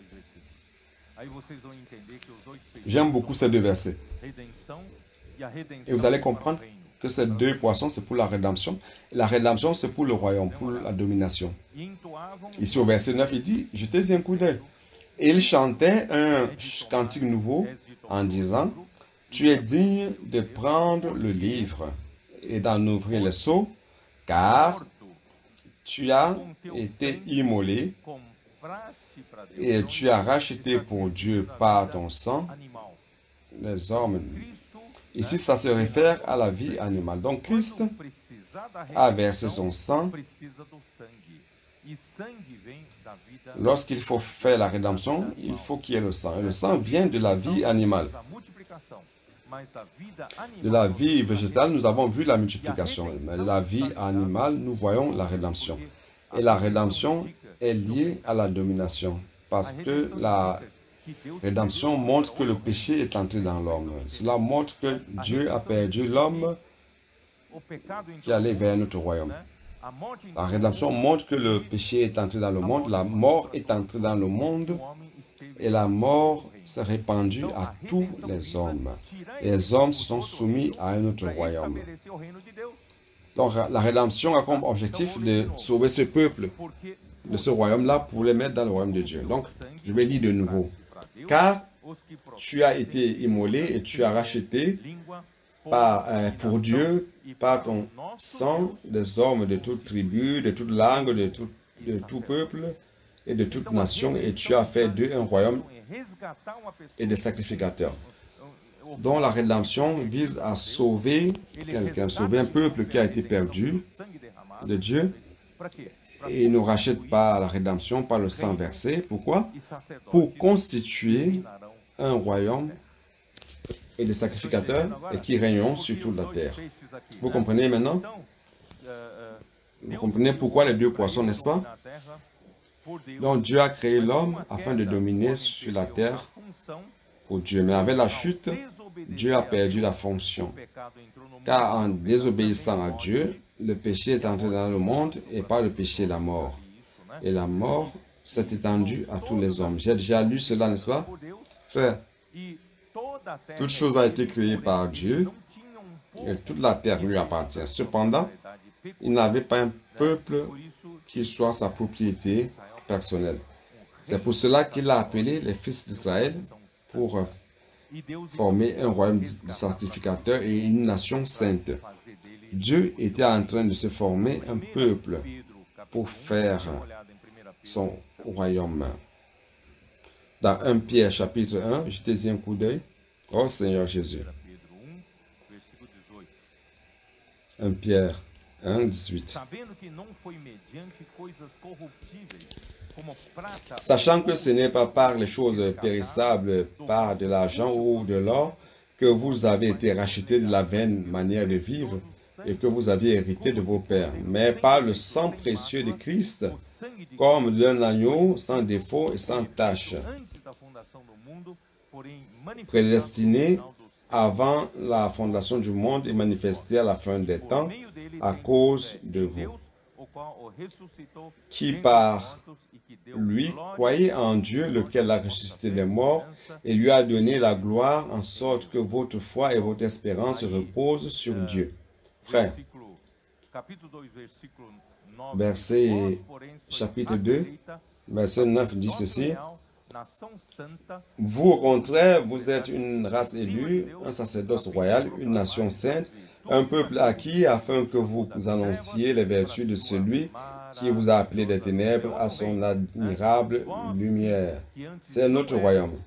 S2: J'aime beaucoup ces deux versets. Et vous allez comprendre que ces 2 poissons, c'est pour la rédemption. La rédemption, c'est pour le royaume, pour la domination. Ici au verset 9, il dit, jetez un coup d'œil. Et il chantait un cantique nouveau en disant, tu es digne de prendre le livre et d'en ouvrir les sceaux, car tu as été immolé et tu as racheté pour Dieu par ton sang les hommes. Ici, ça se réfère à la vie animale. Donc, Christ a versé son sang. Lorsqu'il faut faire la rédemption, il faut qu'il y ait le sang. Et le sang vient de la vie animale. De la vie végétale, nous avons vu la multiplication. Mais de la vie animale, nous voyons la rédemption. Et la rédemption est liée à la domination. Parce que la rédemption montre que le péché est entré dans l'homme. Cela montre que Dieu a perdu l'homme qui allait vers notre royaume. La rédemption montre que le péché est entré dans le monde, la mort est entrée dans le monde et la mort s'est répandue à tous les hommes. Les hommes se sont soumis à un autre royaume. Donc la rédemption a comme objectif de sauver ce peuple de ce royaume-là pour les mettre dans le royaume de Dieu. Donc je vais lire de nouveau. Car tu as été immolé et tu as racheté pour Dieu par ton sang des hommes de toute tribu, de toute langue, de tout peuple et de toute nation, et tu as fait d'eux un royaume et des sacrificateurs. Dont la rédemption vise à sauver quelqu'un, sauver un peuple qui a été perdu de Dieu. Et il nous rachète par la rédemption, par le sang versé. Pourquoi? Pour constituer un royaume et des sacrificateurs et qui régneront sur toute la terre. Vous comprenez maintenant? Vous comprenez pourquoi les 2 poissons, n'est-ce pas? Donc Dieu a créé l'homme afin de dominer sur la terre pour Dieu. Mais avec la chute, Dieu a perdu la fonction. Car en désobéissant à Dieu, le péché est entré dans le monde et par le péché, la mort. Et la mort s'est étendue à tous les hommes. J'ai déjà lu cela, n'est-ce pas? Frère, toute chose a été créée par Dieu et toute la terre lui appartient. Cependant, il n'avait pas un peuple qui soit sa propriété personnelle. C'est pour cela qu'il a appelé les fils d'Israël pour former un royaume de sacrificateurs et une nation sainte. Dieu était en train de se former un peuple pour faire son royaume. Dans 1 Pierre chapitre 1, jetez-y un coup d'œil. Oh Seigneur Jésus. 1 Pierre 1, 18. Sachant que ce n'est pas par les choses périssables, par de l'argent ou de l'or, que vous avez été rachetés de la vaine manière de vivre et que vous aviez hérité de vos pères, mais par le sang précieux de Christ, comme d'un agneau sans défaut et sans tache, prédestiné avant la fondation du monde et manifesté à la fin des temps à cause de vous, qui par lui croyez en Dieu, lequel a ressuscité des morts et lui a donné la gloire, en sorte que votre foi et votre espérance reposent sur Dieu. Frère, verset chapitre 2, verset 9 dit ceci. Vous, au contraire, vous êtes une race élue, un sacerdoce royal, une nation sainte, un peuple acquis, afin que vous annonciez les vertus de celui qui vous a appelé des ténèbres à son admirable lumière. C'est notre royaume.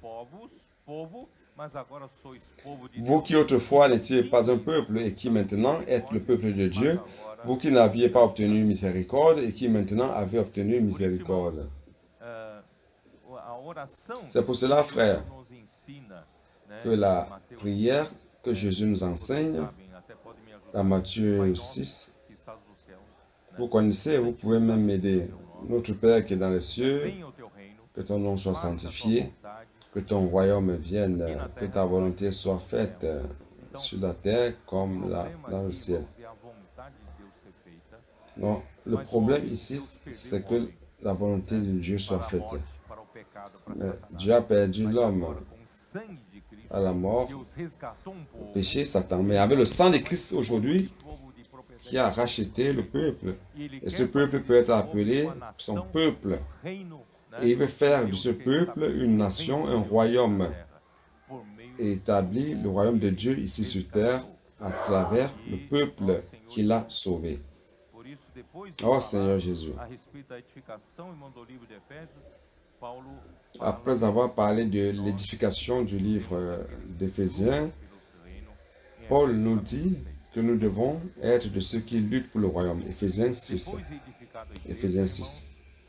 S2: Vous qui autrefois n'étiez pas un peuple et qui maintenant êtes le peuple de Dieu, vous qui n'aviez pas obtenu miséricorde et qui maintenant avez obtenu miséricorde. C'est pour cela, frère, que la prière que Jésus nous enseigne dans Matthieu 6, vous connaissez, vous pouvez même m'aider. Notre Père qui est dans les cieux, que ton nom soit sanctifié, que ton royaume vienne, que ta volonté soit faite sur la terre comme dans le ciel. Non, le problème ici, c'est que la volonté de Dieu soit faite. Mais Dieu a perdu l'homme à la mort, au péché, Satan. Mais avec le sang de Christ aujourd'hui, qui a racheté le peuple. Et ce peuple peut être appelé son peuple. Et il veut faire de ce peuple une nation, un royaume. Et établir le royaume de Dieu ici sur terre à travers le peuple qu'il a sauvé. Oh Seigneur Jésus. Après avoir parlé de l'édification du livre d'Éphésiens, Paul nous dit que nous devons être de ceux qui luttent pour le royaume. Éphésiens 6. Éphésiens 6.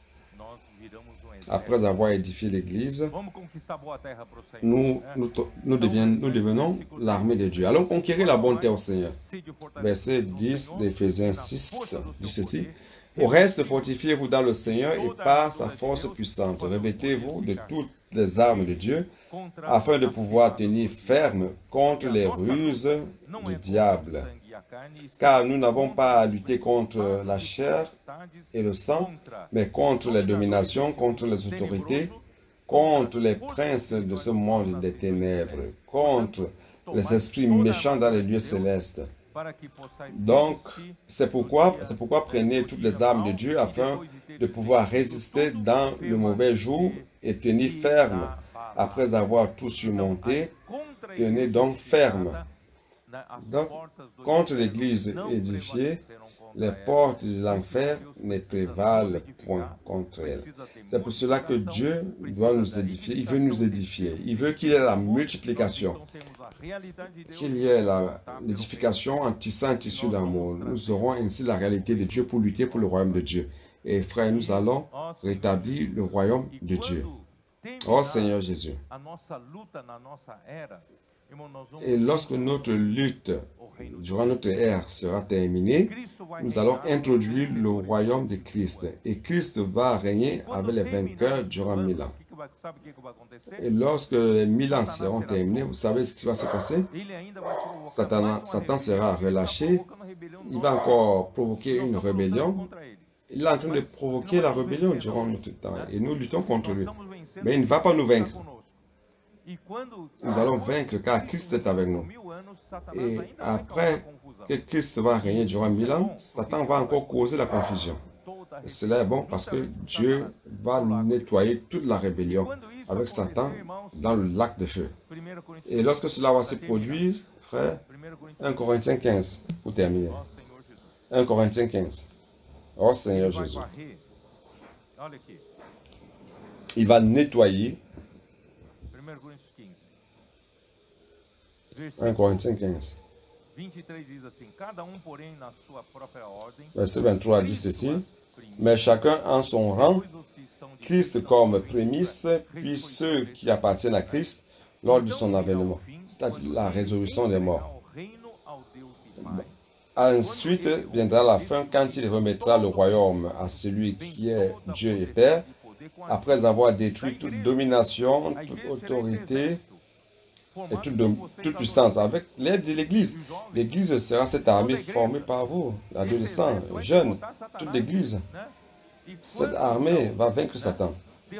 S2: Après avoir édifié l'Église, nous devenons l'armée de Dieu. Allons conquérir la bonne terre au Seigneur. Verset 10 d'Éphésiens 6 dit ceci. Au reste, fortifiez-vous dans le Seigneur et par sa force puissante. Revêtez-vous de toutes les armes de Dieu afin de pouvoir tenir ferme contre les ruses du diable. Car nous n'avons pas à lutter contre la chair et le sang, mais contre les dominations, contre les autorités, contre les princes de ce monde des ténèbres, contre les esprits méchants dans les lieux célestes. Donc, c'est pourquoi prenez toutes les armes de Dieu afin de pouvoir résister dans le mauvais jour et tenir ferme. Après avoir tout surmonté, tenez donc ferme. Donc, contre l'Église édifiée, les portes de l'enfer ne prévalent point contre elle. C'est pour cela que Dieu doit nous édifier. Il veut nous édifier. Il veut qu'il y ait la multiplication, qu'il y ait l'édification en tissant un tissu d'amour. Nous aurons ainsi la réalité de Dieu pour lutter pour le royaume de Dieu. Et frères, nous allons rétablir le royaume de Dieu. Oh Seigneur Jésus. Et lorsque notre lutte durant notre ère sera terminée, nous allons introduire le royaume de Christ. Et Christ va régner avec les vainqueurs durant 1000 ans. Et lorsque les 1000 ans seront terminés, vous savez ce qui va se passer? Satan sera relâché. Il va encore provoquer une rébellion. Il est en train de provoquer la rébellion durant notre temps. Et nous luttons contre lui. Mais il ne va pas nous vaincre. Nous allons vaincre car Christ est avec nous. Et après que Christ va régner durant 1000 ans, Satan va encore causer la confusion. Et cela est bon parce que Dieu va nettoyer toute la rébellion avec Satan dans le lac de feu. Et lorsque cela va se produire, frère, 1 Corinthiens 15, pour terminer. 1 Corinthiens 15. Oh Seigneur Jésus. Il va nettoyer. 1 Corinthiens 15. Verset 23 dit ceci. Mais chacun en son rang, Christ comme prémisse, puis ceux qui appartiennent à Christ lors de son avènement, c'est-à-dire la résurrection des morts. Ensuite viendra la fin quand il remettra le royaume à celui qui est Dieu et Père, après avoir détruit toute domination, toute autorité et toute puissance avec l'aide de l'Église. L'Église sera cette armée formée par vous, adolescents, jeunes, toute l'Église. Cette armée va vaincre Satan.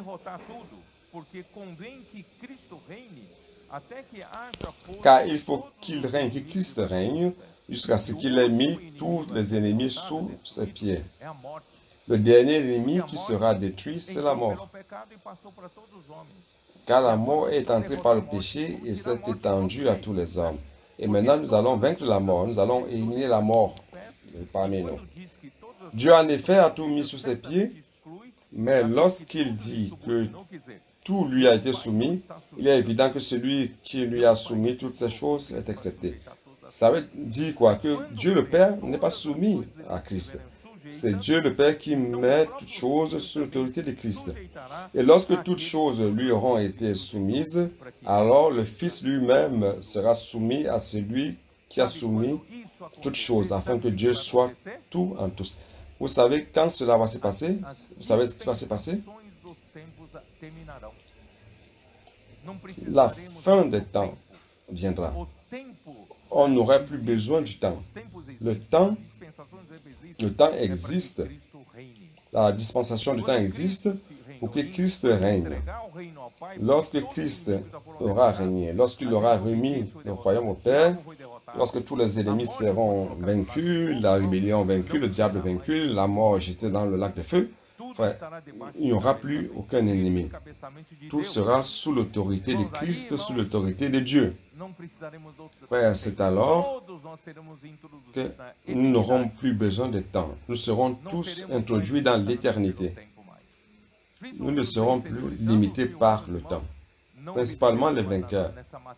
S2: Car il faut qu'il règne, que Christ règne, jusqu'à ce qu'il ait mis tous les ennemis sous ses pieds. Le dernier ennemi qui sera détruit, c'est la mort. Car la mort est entrée par le péché et s'est étendue à tous les hommes. Et maintenant, nous allons vaincre la mort. Nous allons éliminer la mort parmi nous. Dieu, en effet, a tout mis sous ses pieds, mais lorsqu'il dit que tout lui a été soumis, il est évident que celui qui lui a soumis toutes ces choses est accepté. Ça veut dire quoi? Que Dieu le Père n'est pas soumis à Christ. C'est Dieu le Père qui met toutes choses sous l'autorité de Christ. Et lorsque toutes choses lui auront été soumises, alors le Fils lui-même sera soumis à celui qui a soumis toutes choses, afin que Dieu soit tout en tous. Vous savez quand cela va se passer? Vous savez ce qui va se passer? La fin des temps viendra. On n'aurait plus besoin du temps. Le temps existe. La dispensation du temps existe pour que Christ règne. Lorsque Christ aura régné, lorsqu'il aura remis le royaume au Père, lorsque tous les ennemis seront vaincus, la rébellion vaincue, le diable vaincu, la mort jetée dans le lac de feu, frère, il n'y aura plus aucun ennemi. Tout sera sous l'autorité de Christ, sous l'autorité de Dieu. Frère, c'est alors que nous n'aurons plus besoin de temps. Nous serons tous introduits dans l'éternité. Nous ne serons plus limités par le temps. Principalement les vainqueurs.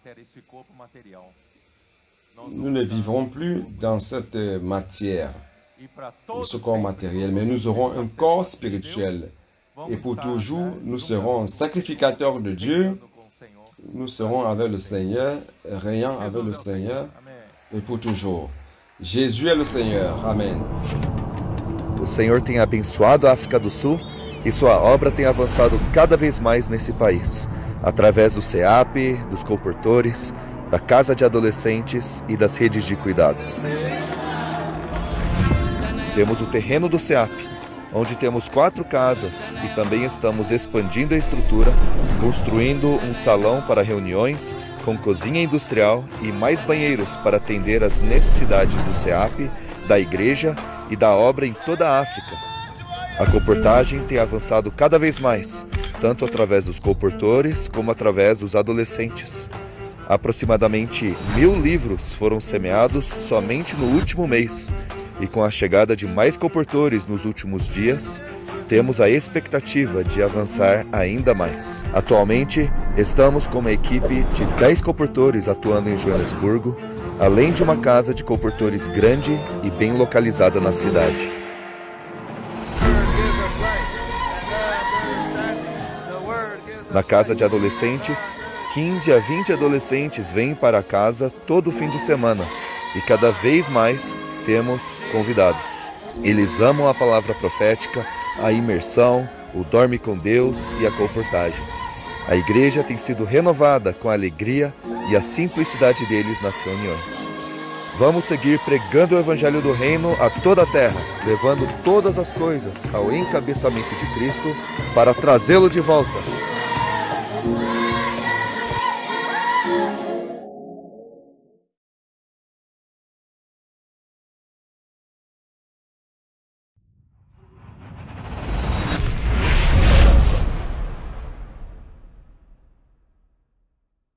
S2: Nous ne vivrons plus dans cette matière, ce corps matériel, mais nous aurons un corps spirituel. Et pour toujours, nous serons sacrificateurs de Dieu. Nous serons avec le Seigneur, régnant avec le Seigneur, e por toujours. Jesus é o Senhor. Amém.
S3: O Senhor tem abençoado a África do Sul e sua obra tem avançado cada vez mais nesse país, através do CEAP, dos colportores, da Casa de Adolescentes e das redes de cuidado. Temos o terreno do CEAP, onde temos 4 casas e também estamos expandindo a estrutura, construindo um salão para reuniões, com cozinha industrial e mais banheiros para atender às necessidades do CEAP, da igreja e da obra em toda a África. A colportagem tem avançado cada vez mais, tanto através dos colportores como através dos adolescentes. Aproximadamente 1000 livros foram semeados somente no último mês, e com a chegada de mais colportores nos últimos dias, temos a expectativa de avançar ainda mais. Atualmente, estamos com uma equipe de 10 colportores atuando em Joanesburgo, além de uma casa de colportores grande e bem localizada na cidade. Na casa de adolescentes, 15 a 20 adolescentes vêm para casa todo fim de semana e cada vez mais temos convidados. Eles amam a palavra profética, a imersão, o dorme com Deus e a colportagem. A igreja tem sido renovada com a alegria e a simplicidade deles nas reuniões. Vamos seguir pregando o Evangelho do Reino a toda a terra, levando todas as coisas ao encabeçamento de Cristo para trazê-lo de volta.